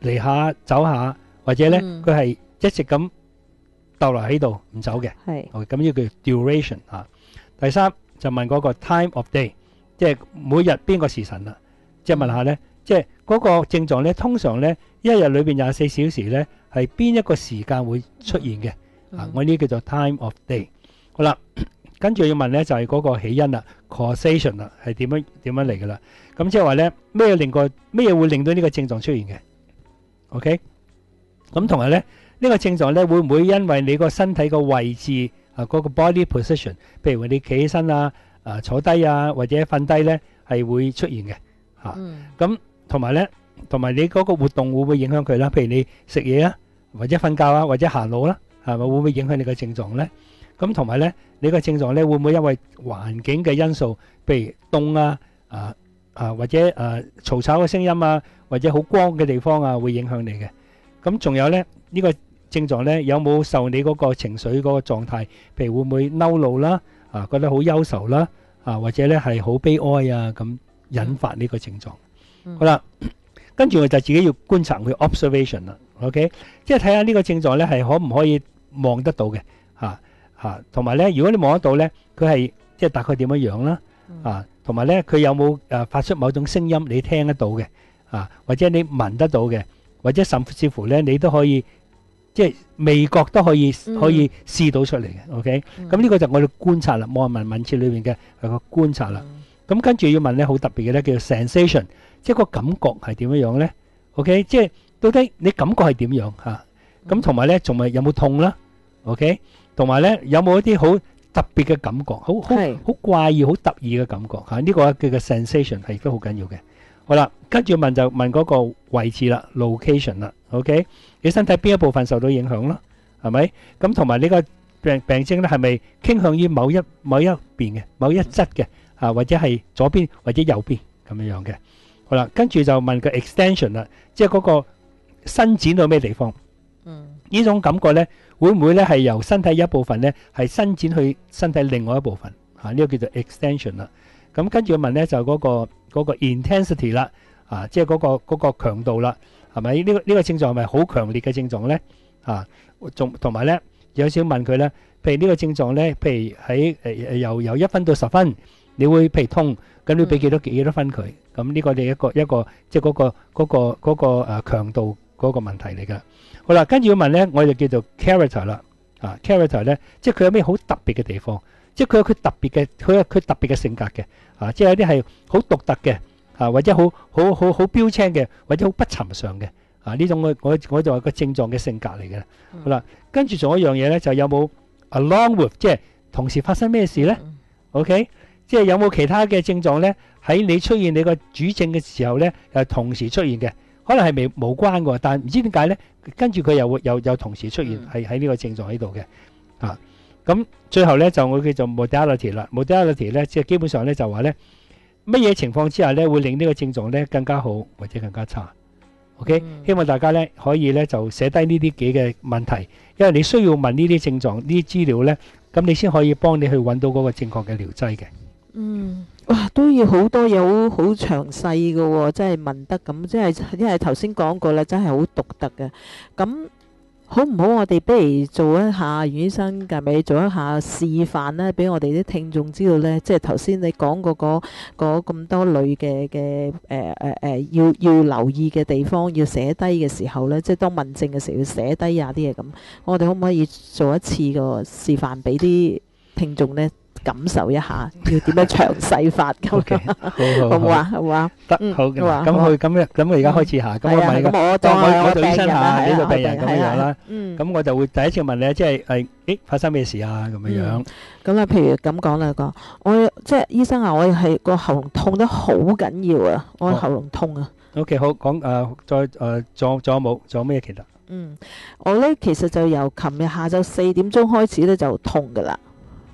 嚟下走下，或者咧嗯佢係一直咁逗留喺度唔走嘅。 係 OK，咁呢個叫 duration 啊。第三就問嗰個 time of day，即係每日邊個時辰啦。即係問下咧，即係嗰個症狀咧，通常咧一日裏邊廿四小時咧係邊一個時間會出現嘅？啊， 嗯我呢叫做 time of day。好啦，跟住要問咧就係嗰個起因啦 ，causation 啦，係點樣點樣嚟㗎啦？咁即係話咧咩令個咩會令到呢個症狀出現嘅 ？OK，咁同埋咧呢個症狀咧會唔會因為你個身體個位置啊嗰個 body position，譬如你企起身啊、啊坐低啊或者瞓低咧係會出現嘅嚇。 嗯咁同埋咧，同埋你嗰個活動會唔會影響佢啦？譬如你食嘢啊，或者瞓覺啊，或者行路啦，係咪會唔會影響你嘅症狀咧？咁同埋咧，你個症狀咧會唔會因為環境嘅因素，譬如凍啊、啊啊或者啊嘈吵嘅聲音啊，或者好光嘅地方啊，會影響你嘅？咁仲有咧，呢個症狀咧有冇受你嗰個情緒嗰個狀態，譬如會唔會嬲怒啦，啊覺得好憂愁啦，啊或者咧係好悲哀啊咁引發呢個症狀？ 嗯好啦，跟住我就自己要觀察佢 observation 啦 ，OK，即係睇下呢個症狀咧係可唔可以望得到嘅，嚇嚇，同埋咧如果你望得到咧，佢係即係大概點樣樣啦，啊，同埋咧佢有冇誒發出某種聲音你聽得到嘅，啊，或者你聞得到嘅，或者甚至乎咧你都可以即係味覺都可以可以試到出嚟嘅，OK，咁呢個就我哋觀察啦，望聞問切裏邊嘅係個觀察啦。咁跟住要問咧好特別嘅咧叫做 sensation。即係個感覺係點樣樣咧 ？OK，即係到底你感覺係點樣嚇？咁同埋咧，仲係有冇痛啦 ？OK，同埋咧有冇一啲好特別嘅感覺，好好係好怪異、好特異嘅感覺嚇？呢個叫嘅 sensation 係都好緊要嘅。好啦，跟住問就問嗰個位置啦 ，location 啦。OK，你身體邊一部分受到影響啦？係咪？咁同埋呢個病病徵咧係咪傾向於某一某一邊嘅某一側嘅啊？或者係左邊或者右邊咁樣樣嘅？好啦，跟住就問個 extension 啦，即係嗰個伸展到咩地方？ 嗯， 呢種感覺咧，會唔會咧係由身體一部分咧係伸展去身體另外一部分？嚇、啊，呢、這個叫做 extension 啦。咁跟住問咧就嗰、那個嗰、那個 intensity 啦，啊，即係嗰、那個嗰、那個強度啦，係咪？呢、這個呢、這個症狀係咪好強烈嘅症狀咧？啊，仲同埋咧有少少問佢咧，譬如呢個症狀咧，譬如喺誒誒由由一分到十分，你會譬如痛，咁你俾幾多幾多分佢？咁呢個你一個一個即係嗰個嗰個嗰個誒強度嗰個問題嚟㗎。好啦，跟住要問咧，我就叫做 character 啦。啊 character 咧，即係佢有咩好特別嘅地方？即係佢有佢特別嘅，佢有佢特別嘅性格嘅。啊，即係有啲係好獨特嘅，啊或者好好好好標青嘅，或者好不尋常嘅。啊呢種我我我就係個症狀嘅性格嚟嘅。好啦，跟住仲有一樣嘢咧，就有冇 along with，即係同時發生咩事咧 ？OK。即係有冇其他嘅症狀咧？喺你出現你個主症嘅時候咧，又同時出現嘅，可能係未無關嘅，但係唔知點解咧，跟住佢又會又又同時出現，係喺呢個症狀喺度嘅。啊，咁最後咧就我叫做 modality 啦 ，modality 咧即係基本上咧就話咧乜嘢情況之下咧會令呢個症狀咧更加好或者更加差。OK，希望大家咧可以咧就寫低呢啲幾嘅問題，因為你需要問呢啲症狀呢啲資料咧，咁你先可以幫你去揾到嗰個正確嘅療劑嘅。 嗯，哇，都要好多嘢，好好詳細嘅喎，真係問得咁，即係因為頭先講過啦，真係好獨特嘅。咁好唔好？我哋不如做一下袁醫生，係咪做一下示範呢？俾我哋啲聽眾知道呢。即係頭先你講過嗰嗰咁多類嘅嘅誒誒誒，要要留意嘅地方，要寫低嘅時候呢，即係當問症嘅時候要寫低下啲嘢咁。我哋可唔可以做一次個示範俾啲聽眾呢？感受一下要點樣詳細法咁 ，OK，好好好唔好啊？好唔好啊？ 得嗯好嘅， 好啊咁好啊佢咁樣，咁我而家開始下，咁係啊我問個， 咁我當我我當係我病做醫生下， 人啦係啊你做病人我病係啊咁樣樣啦， 嗯， 咁我就會第一次問你，即係誒，誒發生咩事啊？咁樣樣， 咁啊，譬如咁講啦，講我即係醫生啊，我係個喉嚨痛得好緊要啊，我喉嚨痛啊。 OK，好講誒，再誒，仲仲有冇？仲有咩其他？ 嗯，我咧其實就由琴日下晝四點鐘開始咧就痛噶啦。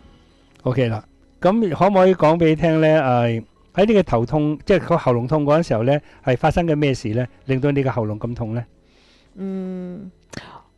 OK 啦，咁可唔可以講俾你聽咧？誒喺呢個頭痛，即係個喉嚨痛嗰陣時候咧，係發生嘅咩事咧，令到你個喉嚨咁痛咧？ 嗯，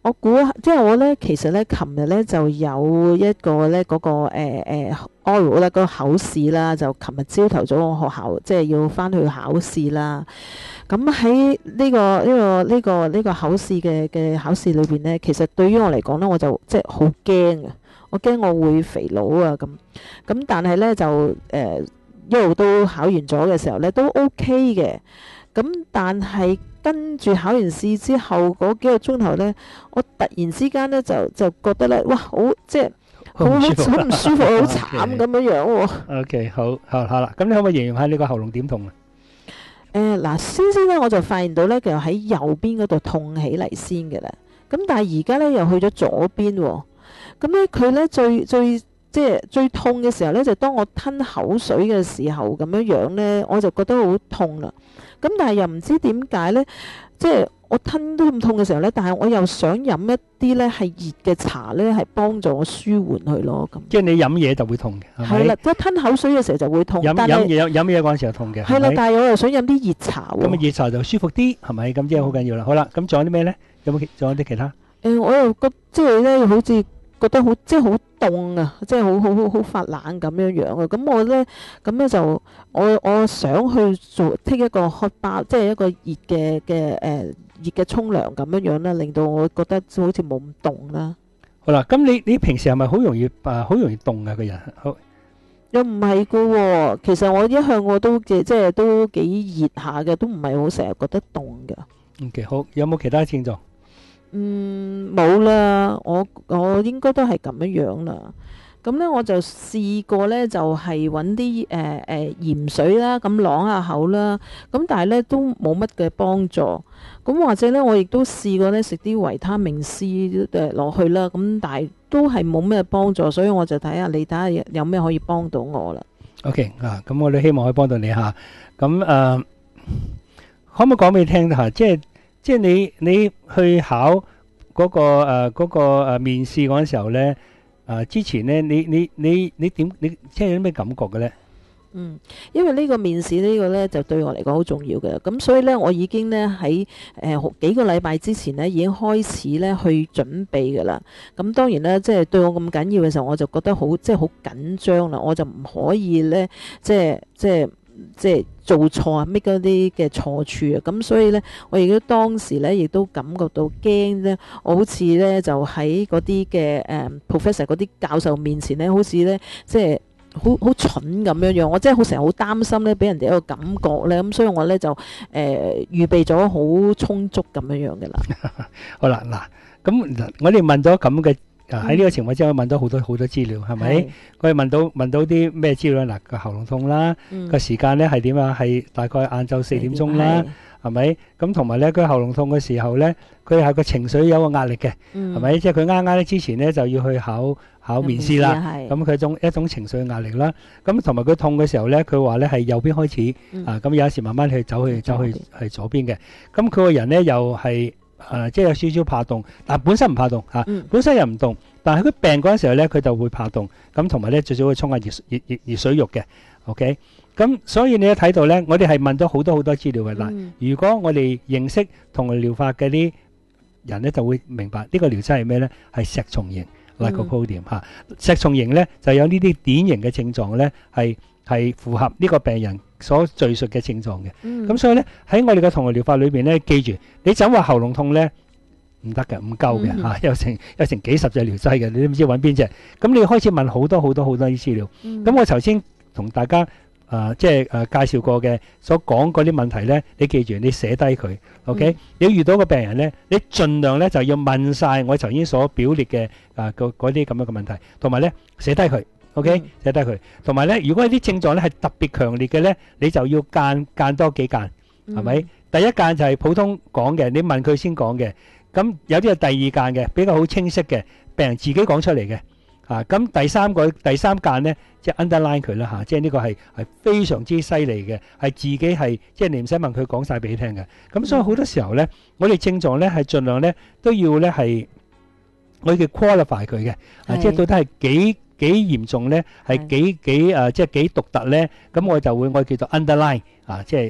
我估即係我咧，其實咧，琴日咧就有一個咧嗰、嗰個誒誒 oral 啦，嗰個考試啦，就琴日朝頭早我學校即係要翻去考試啦。咁喺呢個呢、呢個呢、呢個呢、呢個考試嘅嘅考試裏邊咧，其實對於我嚟講咧，我就即係好驚啊！我驚我會肥佬啊咁。咁但係咧就誒、呃、一路都考完咗嘅時候咧都 OK 嘅。咁但係跟住考完試之後嗰幾個鐘頭呢，我突然之間呢，就就覺得呢，哇，好即係好好好唔舒服，好慘咁樣樣喎。 OK，好，好，好啦，咁你可唔可以形容下呢個喉嚨點痛啊？ 誒嗱，先先呢，我就發現到呢，其實喺右邊嗰度痛起嚟先嘅啦。咁但係而家呢，又去咗左邊喎。咁呢，佢呢，最最即係最痛嘅時候呢，就當我吞口水嘅時候咁樣樣呢，我就覺得好痛啦。咁但係又唔知點解呢，即係我吞都咁痛嘅時候呢，但係我又想飲一啲呢係熱嘅茶呢，係幫助我舒緩佢咯。咁即係你飲嘢就會痛嘅，係咪？ 係啦，即係吞口水嘅時候就會痛。 飲飲嘢飲嘢嗰陣時候痛嘅。 係啦，但係我又想飲啲熱茶喎。 咁啊熱茶就舒服啲，係咪？咁即係好緊要啦。好啦，咁仲有啲咩呢？有冇仲有啲其他？ 誒，我又覺即係呢，好似覺得好即係好凍啊，即係好好好好發冷咁樣樣啊。咁我咧咁咧就我我想去做 take 一個 hot bath，即係一個熱嘅嘅誒熱嘅沖涼咁樣樣啦，令到我覺得好似冇咁凍啦。 好啦，咁你你平時係咪好容易啊好容易凍啊個人？好又唔係噶喎，其實我一向我都即係都幾熱下嘅，都唔係好成日覺得凍噶。 OK，好，有冇其他症狀？ 嗯，冇啦，我我應該都係咁樣樣啦。咁呢，我就試過呢，就係揾啲誒誒鹽水啦，咁啷下口啦。咁但係呢，都冇乜嘅幫助。咁或者呢，我亦都試過呢，食啲維他命 C 誒落去啦。咁但係都係冇咩幫助，所以我就睇下你睇下有咩可以幫到我啦。 OK 啊，咁我哋希望可以幫到你嚇。咁誒、呃，可唔可以講俾你聽嚇？即係。即係你你去考嗰、嗰個誒嗰、呃嗰個誒面試嗰陣時候咧，誒、呃、之前咧，你你你你點你即係有啲咩感覺嘅咧？ 嗯，因為呢個面試呢個呢，就對我嚟講好重要嘅，咁所以呢，我已經呢喺誒幾個禮拜之前呢已經開始呢去準備㗎啦。咁當然啦，即係對我咁緊要嘅時候，我就覺得好即係好緊張啦，我就唔可以呢，即係即係。即係做錯啊，make 嗰啲嘅錯處啊，咁所以呢，我亦都當時呢，亦都感覺到驚呢。我好似呢，就喺嗰啲嘅誒 professor 嗰啲教授面前呢，好似呢，即係好好蠢咁樣樣，我真係好成日好擔心呢，俾人哋一個感覺呢。咁所以我呢，就誒、呃、預備咗好充足咁樣樣嘅啦。 好啦，嗱，咁我哋問咗咁嘅。喺呢個情況之下，我問到好多好多資料，係咪？我哋問到問到啲咩資料？嗱，個喉嚨痛啦，個時間咧係點啊？係大概晏晝四點鐘啦，係咪？咁同埋咧，佢喉嚨痛嘅時候咧，佢係個情緒有個壓力嘅，係咪？即係佢啱啱咧之前咧就要去考考面試啦，咁佢一種一種情緒壓力啦。咁同埋佢痛嘅時候咧，佢話咧係右邊開始啊，咁有時慢慢去走去走去係左邊嘅。咁佢個人咧又係。誒、呃，即係有少少怕凍，但本身唔怕凍嚇，啊嗯、本身又唔凍，但係佢病嗰陣時候咧，佢就會怕凍，咁同埋咧最少會沖下熱熱熱熱水浴嘅 ，OK，咁所以你一睇到咧，我哋係問到好多好多資料嘅嗱，嗯、如果我哋認識同類療法嘅啲人咧，就會明白呢個療劑係咩咧？係石松型 Lycopodium 嚇，石松型咧就有呢啲典型嘅症狀咧，係係符合呢個病人所敘述嘅症狀嘅，咁、嗯、所以咧喺我哋嘅同類療法裏邊咧，記住你就話喉嚨痛咧唔得嘅，唔夠嘅嚇、嗯啊，有成有成幾十隻療劑嘅，你都唔知揾邊隻。咁你開始問好多好多好多啲資料。咁、嗯、我頭先同大家啊，即係誒介紹過嘅所講嗰啲問題咧，你記住你寫低佢 ，OK？、嗯、你遇到個病人咧，你盡量咧就要問晒我頭先所表列嘅啊嗰啲咁樣嘅問題，同埋咧寫低佢。OK，寫低佢，同埋咧，如果有啲症狀咧係特別強烈嘅咧，你就要間間多幾間，係咪？嗯、第一間就係普通講嘅，你問佢先講嘅。咁有啲係第二間嘅，比較好清晰嘅，病人自己講出嚟嘅。啊，咁第三個第三間咧，即係 underline 佢啦嚇，即係呢個係係非常之犀利嘅，係自己係即係你唔使問佢講晒俾你聽嘅。咁所以好多時候咧，我哋症狀咧係盡量咧都要咧係我哋 qualify 佢嘅，啊，即係到底係幾幾嚴重咧，係幾幾誒，即係幾獨特咧？咁我就會我叫做 underline 啊，即係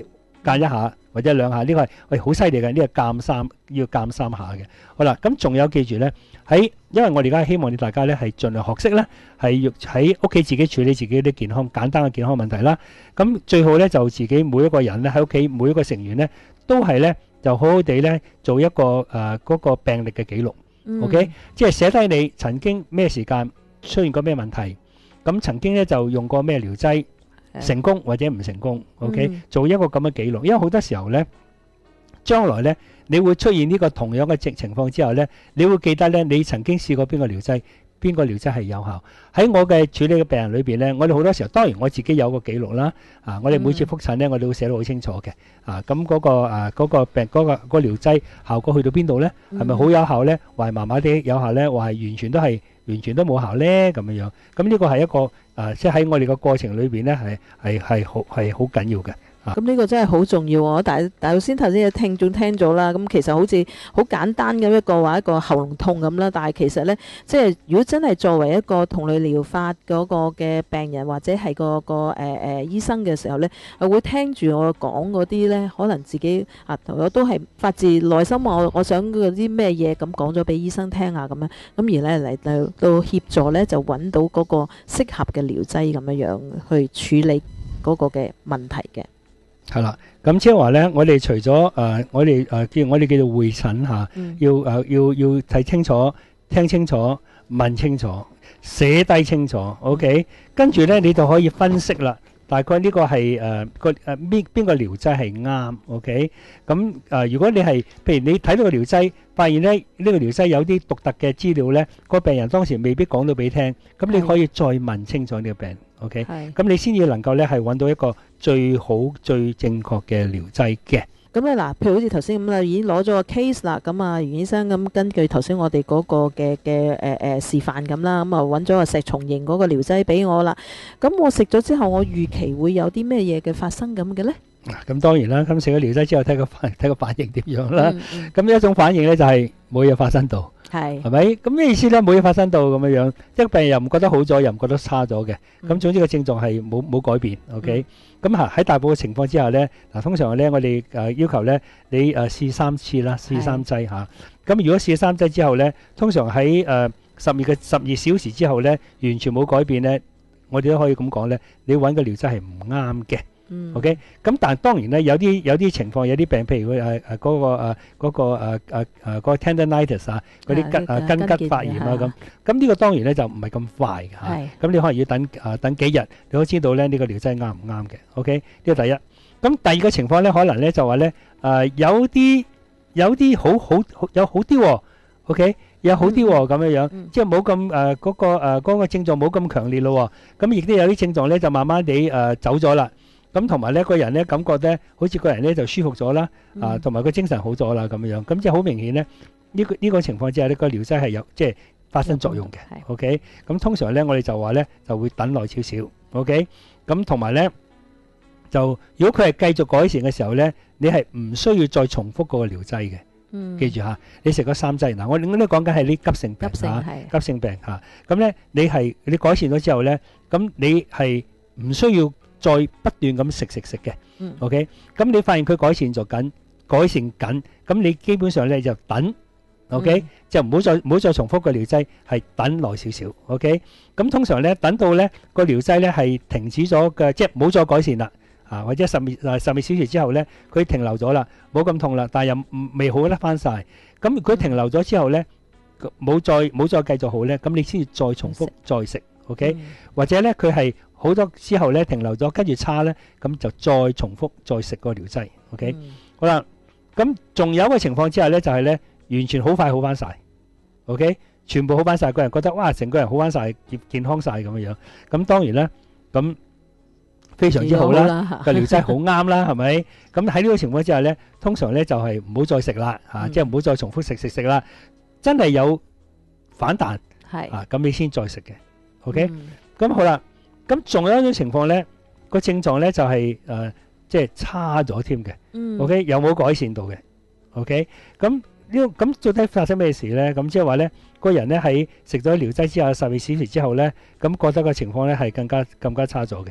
間一下或者兩下，呢、這個係喂好犀利嘅，呢、這個間三要間三下嘅。好啦，咁仲有記住咧，喺因為我哋而家希望你大家咧係盡量學識咧，係要喺屋企自己處理自己啲健康簡單嘅健康問題啦。咁最好咧就自己每一個人咧喺屋企每一個成員咧都係咧就好好地咧做一個誒嗰、呃那個病歷嘅記錄。 嗯、 OK，即係寫低你曾經咩時間出現過咩問題，咁曾經咧就用過咩療劑，成功或者唔成功。OK，、嗯、做一個咁嘅記錄，因為好多時候咧，將來咧你會出現呢個同樣嘅情情況之後咧，你會記得咧你曾經試過邊個療劑，邊個療劑係有效。喺我嘅處理嘅病人裏邊咧，我哋好多時候當然我自己有個記錄啦。啊，我哋每次覆診咧，我哋會寫得好清楚嘅。啊，咁嗰、嗰個啊嗰、嗰個病嗰、嗰個嗰、嗰個療劑效果去到邊度咧？係咪好有效咧？還係麻麻地有效咧？還係完全都係完全都冇效咧？咁樣樣。咁呢個係一個啊，即係喺我哋個過程裏邊咧，係係係好係好緊要嘅。 咁呢個真係好重要喎！大大頭先頭先嘅聽眾聽咗啦，咁其實好似好簡單嘅一個話一個喉嚨痛咁啦，但係其實呢，即係如果真係作為一個同類療法嗰個嘅病人或者係個個誒誒醫生嘅時候呢，係會聽住我講嗰啲呢，可能自己啊我都係發自內心我我想嗰啲咩嘢咁講咗俾醫生聽啊咁樣，咁而呢嚟到到協助呢，就揾到嗰個適合嘅療劑咁樣樣去處理嗰個嘅問題嘅。 係啦，咁即係話咧，我哋除咗誒、呃，我哋誒叫我哋叫做會診嚇， 嗯、 要誒、呃、要要睇清楚、聽清楚、問清楚、寫低清楚 ，OK，跟住咧你就可以分析啦。大概呢個係誒個誒邊邊個療劑係啱 ，OK？咁誒、呃，如果你係譬如你睇到個療劑，發現咧呢、呢個療劑有啲獨特嘅資料咧，個病人當時未必講到俾你聽，咁你可以再問清楚呢個病 ，OK？咁你先至能夠咧係揾到一個最好最正確嘅療劑嘅。 咁咧嗱，譬如好似頭先咁啦，已經攞咗個 case 啦，咁啊袁醫生咁根據頭先我哋嗰個嘅嘅誒誒示範咁啦，咁啊揾咗個石松型嗰個療劑俾我啦。咁我食咗之後，我預期會有啲咩嘢嘅發生咁嘅咧？ 咁當然啦，咁食咗療劑之後睇個反睇個反應點樣啦。咁、 嗯嗯、 一種反應咧就係冇嘢發生到。係，係咪？咁咩意思咧？冇嘢發生到咁樣樣，一個病人又唔覺得好咗，又唔覺得差咗嘅。咁、嗯、總之個症狀係冇冇改變。OK。咁嚇喺大部分情況之下咧，嗱通常咧我哋誒要求咧你誒試三次啦，試三劑嚇。咁如果試三劑之後咧，通常喺誒十二個十二小時之後咧，完全冇改變咧，我哋都可以咁講咧，你揾個療劑係唔啱嘅。嗯、OK，咁但係當然咧，有啲有啲情況，有啲病，譬如佢誒誒嗰個誒嗰個誒誒誒嗰個 tendinitis 啊，嗰啲筋誒筋骨發炎啊咁，咁呢個當然咧就唔係咁快嘅嚇，咁你可能要等誒等幾日，你都知道咧呢個療劑啱唔啱嘅。OK，呢個第一。咁第二個情況咧，可能咧就話咧誒有啲有啲好好好有好啲喎。OK，有好啲喎咁樣樣，即係冇咁誒嗰個誒嗰個症狀冇咁強烈咯。咁亦都有啲症狀咧就慢慢地誒走咗啦。咁同埋咧，個人咧感覺咧，好似個人咧就舒服咗啦，啊，同埋個精神好咗啦，咁樣樣，咁即係好明顯咧，呢個呢個情況之下呢個療劑係有即係發生作用嘅。OK，咁通常咧我哋就話咧就會等耐少少。OK，咁同埋咧就如果佢係繼續改善嘅時候咧，你係唔需要再重複嗰個療劑嘅。嗯，記住嚇，你食咗三劑嗱，我我都講緊係啲急性病嚇，急性病嚇，咁咧你係你改善咗之後咧，咁你係唔需要再不斷咁食食食嘅。嗯，OK，咁你發現佢改善咗緊，改善緊，咁你基本上咧就等 ，OK，嗯，就唔好再唔好再重複個療劑，係等耐少少 ，OK，咁通常咧等到咧個療劑咧係停止咗嘅，即係冇再改善啦。啊，或者十二十二小時之後咧，佢停留咗啦，冇咁痛啦，但係又未好得翻晒。咁佢停留咗之後咧，冇再冇再繼續好咧，咁你先至再重複再食 ，OK？、嗯、或者咧佢係好多之後咧停留咗，跟住差咧，咁就再重複再食個療劑 ，OK？、嗯、好啦，咁仲有一個情況之下咧，就係、是、咧完全好快好翻晒 ，OK？ 全部好翻晒，個人覺得哇，成個人好翻晒，健康晒咁樣樣。咁當然啦，咁。非常之好啦，個療劑好啱啦，係咪？咁喺呢個情況之下咧，通常咧就係唔好再食啦，嚇，即係唔好再重複食食食啦。真係有反彈，係啊，咁你先再食嘅。OK，咁好啦。咁仲有一種情況咧，個症狀咧就係誒，即係差咗添嘅。OK，有冇改善到嘅？OK，咁呢個咁到底發生咩事咧？咁即係話咧，個人咧喺食咗療劑之後十二小時之後咧，咁覺得個情況咧係更加更加差咗嘅。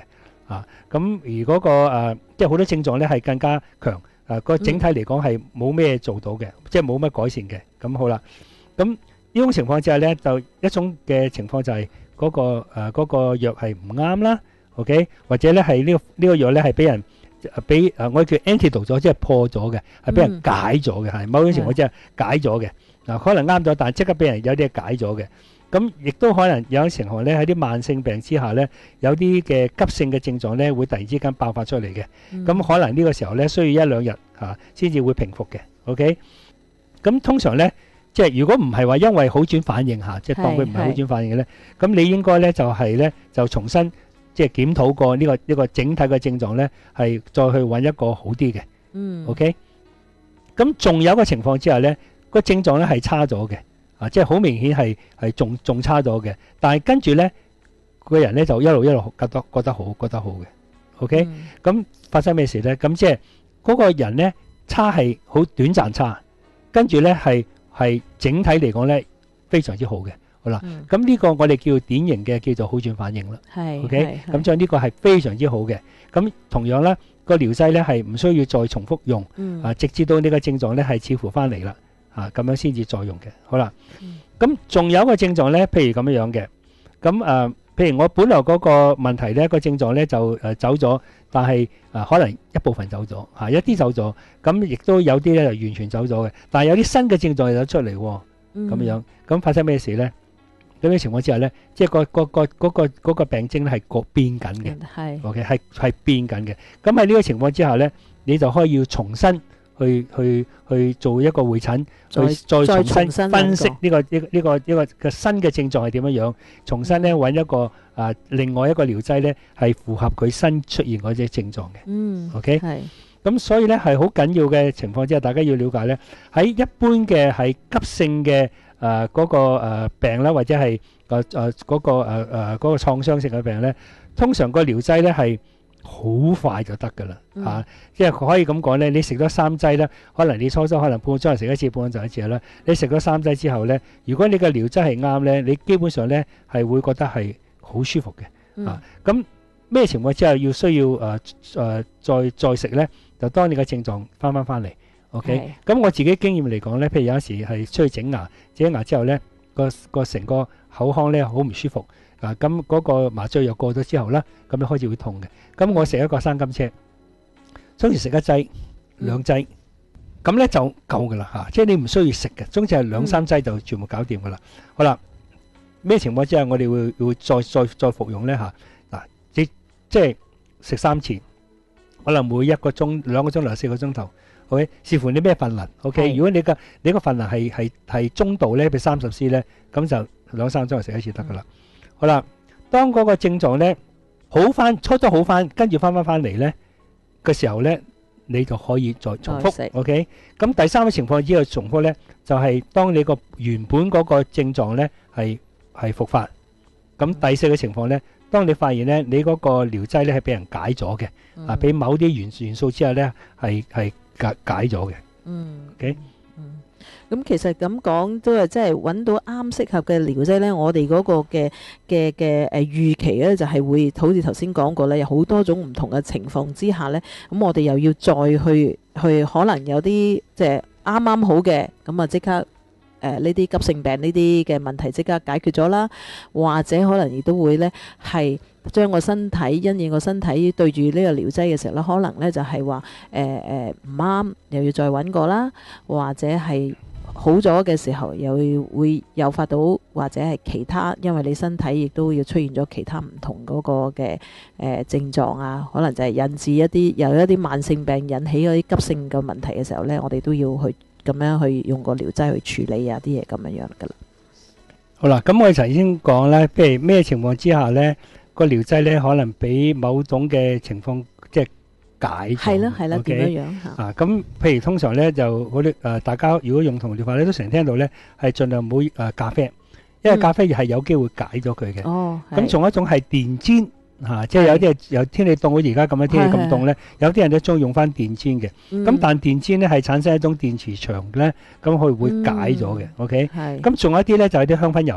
啊。咁而嗰個誒，即係好多症狀咧係更加強，誒個整體嚟講係冇咩做到嘅，即係冇乜改善嘅。咁好啦，咁呢種情況之下咧，就一種嘅情況就係嗰個誒嗰個藥係唔啱啦。OK，或者咧係呢個呢個藥咧係俾人俾誒我叫 antidote 咗，即係破咗嘅，係俾人解咗嘅，係某種情況之下解咗嘅。嗱，可能啱咗，但係即刻俾人有啲解咗嘅。咁亦都可能有啲情況咧喺啲慢性病之下咧，有啲嘅急性嘅症狀咧會突然之間爆發出嚟嘅。咁可能呢個時候咧需要一兩日嚇先至會平復嘅。OK，咁通常咧即係如果唔係話因為好轉反應嚇，即係當佢唔係好轉反應嘅咧，咁你應該咧就係咧就重新。即係檢討過呢個呢個整體嘅症狀咧，係再去揾一個好啲嘅。嗯。OK。咁仲有一個情況之下咧，個症狀咧係差咗嘅，啊，即係好明顯係係仲仲差咗嘅。但係跟住咧，個人咧就一路一路覺得覺得好覺得好嘅。OK。咁發生咩事咧？咁即係嗰個人咧差係好短暫差，跟住咧係係整體嚟講咧非常之好嘅。好啦，咁呢個我哋叫典型嘅叫做好轉反應啦。係，OK，咁所以呢個係非常之好嘅。咁同樣咧，個療劑咧係唔需要再重複用，啊，直至到呢個症狀咧係似乎翻嚟啦，啊，咁樣先至再用嘅。好啦，咁仲有一個症狀咧，譬如咁樣樣嘅，咁誒，譬如我本來嗰個問題咧個症狀咧就誒走咗，但係誒可能一部分走咗，嚇一啲走咗，咁亦都有啲咧就完全走咗嘅，但係有啲新嘅症狀又出嚟喎，咁樣，咁發生咩事咧？咁嘅情況之下咧，即係個個個嗰個嗰個病徵咧係個變緊嘅，係 OK 係係變緊嘅。咁喺呢個情況之下咧，你就可以要重新去去去做一個會診，再再重新分析呢個呢個呢個呢個嘅新嘅症狀係點樣樣，重新咧揾一個啊另外一個療劑咧係符合佢新出現嗰隻症狀嘅。嗯 ，OK 係。咁所以咧係好緊要嘅情況之下，大家要了解咧喺一般嘅係急性嘅。誒嗰、呃那個、呃、病啦，或者係誒誒嗰個誒誒嗰個創傷性嘅病咧，通常個療劑咧係好快就得㗎啦嚇，即係可以咁講咧，你食咗三劑咧，可能你初初可能半個鐘頭食一次，半個鐘頭一次啦。你食咗三劑之後咧，如果你嘅療劑係啱咧，你基本上咧係會覺得係好舒服嘅、嗯、啊。咁咩情況之下要需要誒誒、呃呃、再再食咧？就當你嘅症狀翻翻翻嚟。OK，咁我自己經驗嚟講咧，譬如有時係出去整牙，整牙之後咧，個個成個口腔咧好唔舒服啊！咁嗰個麻醉藥過咗之後咧，咁就開始會痛嘅。咁我食一個生金車，總之食一劑、兩劑，咁咧就夠噶啦嚇，即係你唔需要食嘅，總之係兩三劑就全部搞掂噶啦。好啦，咩情況之下我哋會會再再再服用咧嚇？嗱，即即係食三次，可能每一個鐘、兩個鐘頭、四個鐘頭。OK， 視乎你咩份能。OK， 如果你個你個份能係係係中度咧，譬如三十 C 咧，咁就兩三鐘頭食一次得噶啦。好啦，當嗰個症狀咧好翻，初初好翻，跟住翻翻翻嚟咧嘅時候咧，你就可以再重複。OK，咁第三個情況之後重複咧，就係當你個原本嗰個症狀咧係係復發。咁第四個情況咧，當你發現咧你嗰個療劑咧係俾人解咗嘅，啊，俾某啲元元素之後咧係係。解解咗嘅，嗯，OK， 嗯，咁其實咁講都係即係揾到啱適合嘅療劑咧。我哋嗰個嘅嘅嘅誒預期咧，就係會好似頭先講過咧，有好多種唔同嘅情況之下咧，咁我哋又要再去去可能有啲即係啱啱好嘅，咁啊即刻誒呢啲急性病呢啲嘅問題即刻解決咗啦，或者可能亦都會咧係。將個身體因應個身體對住呢個療劑嘅時候咧，可能咧就係話誒誒唔啱，又要再揾過啦，或者係好咗嘅時候又會誘發到，或者係其他，因為你身體亦都要出現咗其他唔同嗰個嘅誒、呃、症狀啊，可能就係引致一啲由一啲慢性病引起嗰啲急性嘅問題嘅時候咧，我哋都要去咁樣去用個療劑去處理啊啲嘢咁樣樣噶啦。 好啦，咁我哋頭先講咧，譬如咩情況之下咧？個療劑咧可能俾某種嘅情況即係解咗， 係啦係啦，點樣樣嚇啊？咁譬如通常咧就嗰啲誒，大家如果用同療法咧，都成日聽到咧係盡量唔好誒咖啡，因為咖啡係有機會解咗佢嘅。哦，咁仲有一種係電煎嚇，即係有啲係有天氣凍，好似而家咁樣天氣咁凍咧，有啲人都中意用翻電煎嘅。咁但電煎咧係產生一種電磁場咧，咁佢會解咗嘅。OK，係。咁仲有一啲咧就係啲香薰油啦。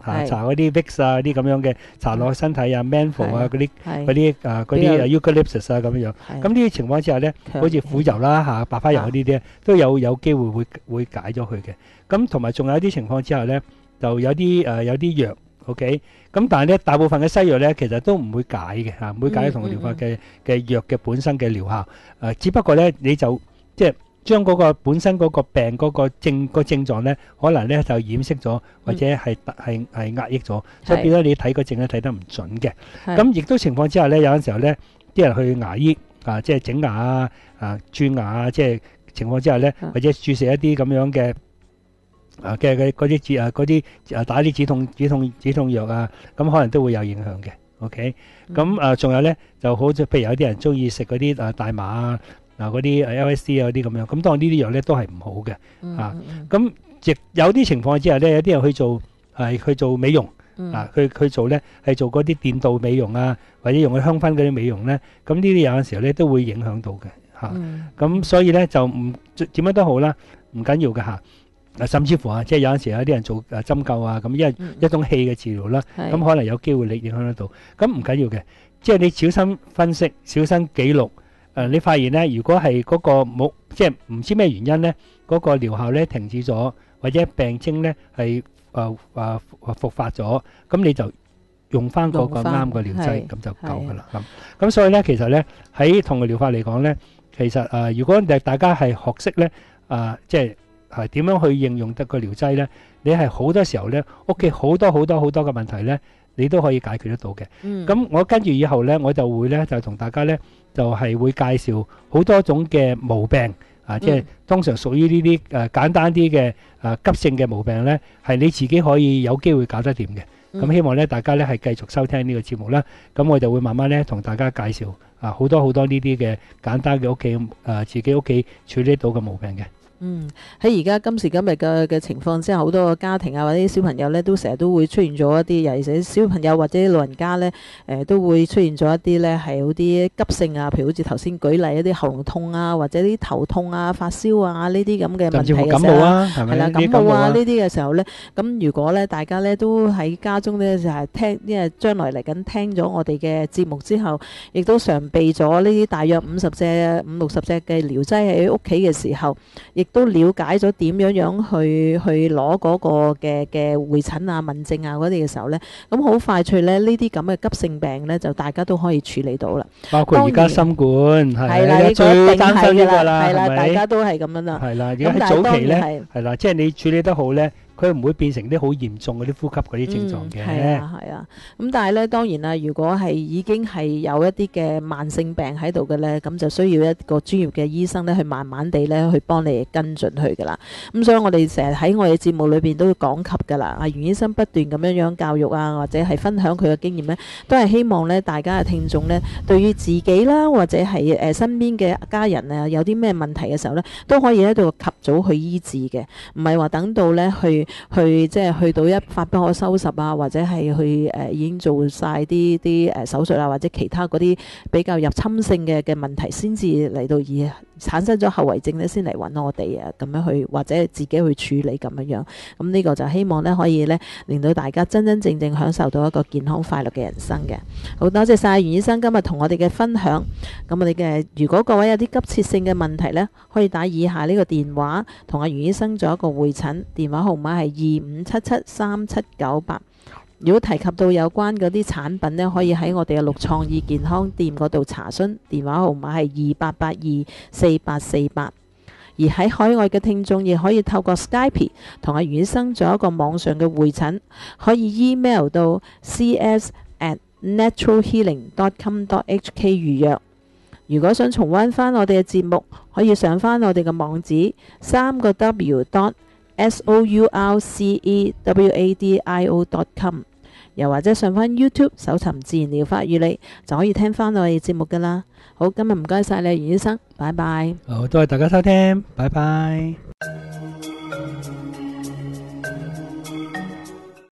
嚇， 係搽嗰啲 Vicks 啊啲咁樣嘅搽落身體啊 menthol 啊嗰啲係嗰啲啊嗰比較啲 eucalyptus 啊咁樣。 係咁呢啲情況之下咧， 強好似苦油啦嚇、白花油嗰啲咧，都有有機會會會解咗佢嘅。咁同埋仲有一啲情況之下咧，就有啲誒、呃、有啲藥 OK。咁但係咧，大部分嘅西藥咧，其實都唔會解嘅嚇，唔會解同療法嘅嘅藥嘅本身嘅療效。誒、呃，只不過咧你就即係將嗰個本身嗰個病嗰個症、個症狀咧，可能咧就掩飾咗，或者係係係壓抑咗，所以變咗你睇個症咧睇得唔準嘅。咁亦都情況之下咧，有陣時候咧，啲人去牙醫啊，即係整牙啊、啊蛀牙啊，即係情況之下咧，或者注射一啲咁樣嘅啊嘅嘅嗰啲止啊嗰啲啊打啲止痛止痛止痛藥啊，咁可能都會有影響嘅。OK，咁啊仲有咧就好似譬如有啲人中意食嗰啲啊大麻啊。嗱嗰啲 L S D 啊嗰啲咁樣，咁當然呢啲藥咧都係唔好嘅嚇。咁亦有啲情況之下咧，有啲人去做係去做美容啊，去去做咧係做嗰啲電導美容啊，或者用嘅香薰嗰啲美容咧，咁呢啲有陣時候咧都會影響到嘅嚇。咁所以咧就唔點樣都好啦，唔緊要嘅嚇。啊，甚至乎啊，即係有陣時有啲人做誒針灸啊，咁因為一種氣嘅治療啦，咁可能有機會你影響得到。咁唔緊要嘅，即係你小心分析，小心記錄。誒、呃，你發現咧，如果係嗰個冇，即係唔知咩原因咧，嗰、嗰個療效咧停止咗，或者病徵咧係誒誒復發咗，咁你就用翻嗰個啱嘅療劑，咁就夠噶啦。咁咁所以咧，其實咧喺同個療法嚟講咧，其實誒、呃，如果大家係學識咧，啊、呃，即係係點樣去應用得個療劑咧，你係好多時候咧，屋企好多好多好多嘅問題咧，你都可以解決得到嘅。咁、嗯、我跟住以後咧，我就會咧就同大家咧。就係、是、會介紹好多種嘅毛病啊，即係通常屬於呢啲誒簡單啲嘅誒急性嘅毛病咧，係你自己可以有機會搞得掂嘅。咁、嗯、希望咧大家咧係繼續收聽呢個節目啦。咁我就會慢慢咧同大家介紹啊好多好多呢啲嘅簡單嘅屋企誒自己屋企處理到嘅毛病嘅。 嗯，喺而家今時今日嘅嘅情況之下，好多個家庭啊，或者啲小朋友咧，都成日都會出現咗一啲，尤其是小朋友或者老人家咧，誒、呃、都會出現咗一啲咧係好啲急性啊，譬如好似頭先舉例一啲喉嚨痛啊，或者啲頭痛啊、發燒啊呢啲咁嘅問題嘅時候， 感冒啊，係咪？ 係啦，感冒啊呢啲嘅時候咧，咁如果咧大家咧都喺家中咧就係、是、聽，因為將來嚟緊聽咗我哋嘅節目之後，亦都常備咗呢啲大約五十隻、五六十隻嘅療劑喺屋企嘅時候，亦都了解咗點樣樣去去攞嗰個嘅嘅會診啊、問症啊嗰啲嘅時候呢，咁好快脆呢，呢啲咁嘅急性病呢，就大家都可以處理到啦。 包括而家新冠係啦， 最擔心呢個啦， 係啦，大家都係咁樣啦。 係啦，而家喺早期呢，係啦，即係你處理得好呢。佢唔會變成啲好嚴重嗰啲呼吸嗰啲症狀嘅。 係啊係啊，咁但係咧當然啦，如果係已經係有一啲嘅慢性病喺度嘅咧，咁就需要一個專業嘅醫生咧去慢慢地咧去幫你跟進去噶啦。咁所以我哋成日喺我哋節目裏邊都會講及噶啦。阿袁醫生不斷咁樣樣教育啊，或者係分享佢嘅經驗咧，都係希望咧大家嘅聽眾咧，對於自己啦或者係誒身邊嘅家人啊有啲咩問題嘅時候咧，都可以喺度及早去醫治嘅，唔係話等到咧去。去即係去到一發不可收拾啊，或者係去誒、呃、已經做晒啲啲誒手術啊，或者其他嗰啲比較入侵性嘅嘅問題，先至嚟到而產生咗後遺症咧，先嚟揾我哋啊，咁樣去或者自己去處理咁樣樣。咁呢個就希望咧可以咧令到大家真真正正享受到一個健康快樂嘅人生嘅。好多謝晒袁醫生今日同我哋嘅分享。咁我哋嘅如果各位有啲急切性嘅問題咧，可以打以下呢個電話同阿袁醫生做一個會診，電話號碼係二五七七三七九八。如果提及到有關嗰啲產品呢，可以喺我哋嘅綠創意健康店嗰度查詢，電話號碼係二八八二四八四八。而喺海外嘅聽眾亦可以透過 Skype 同阿袁醫生做一個網上嘅會診，可以 email 到 c s at natural healing dot com dot h k 預約。如果想重溫翻我哋嘅節目，可以上翻我哋嘅網址三個 w dot s o u r c e w a d i o dot com， 又或者上翻 YouTube 搜尋自然療法與你，就可以聽翻我哋節目噶啦。好，今日唔該晒你袁醫生，拜拜。 好，多謝大家收聽，拜拜。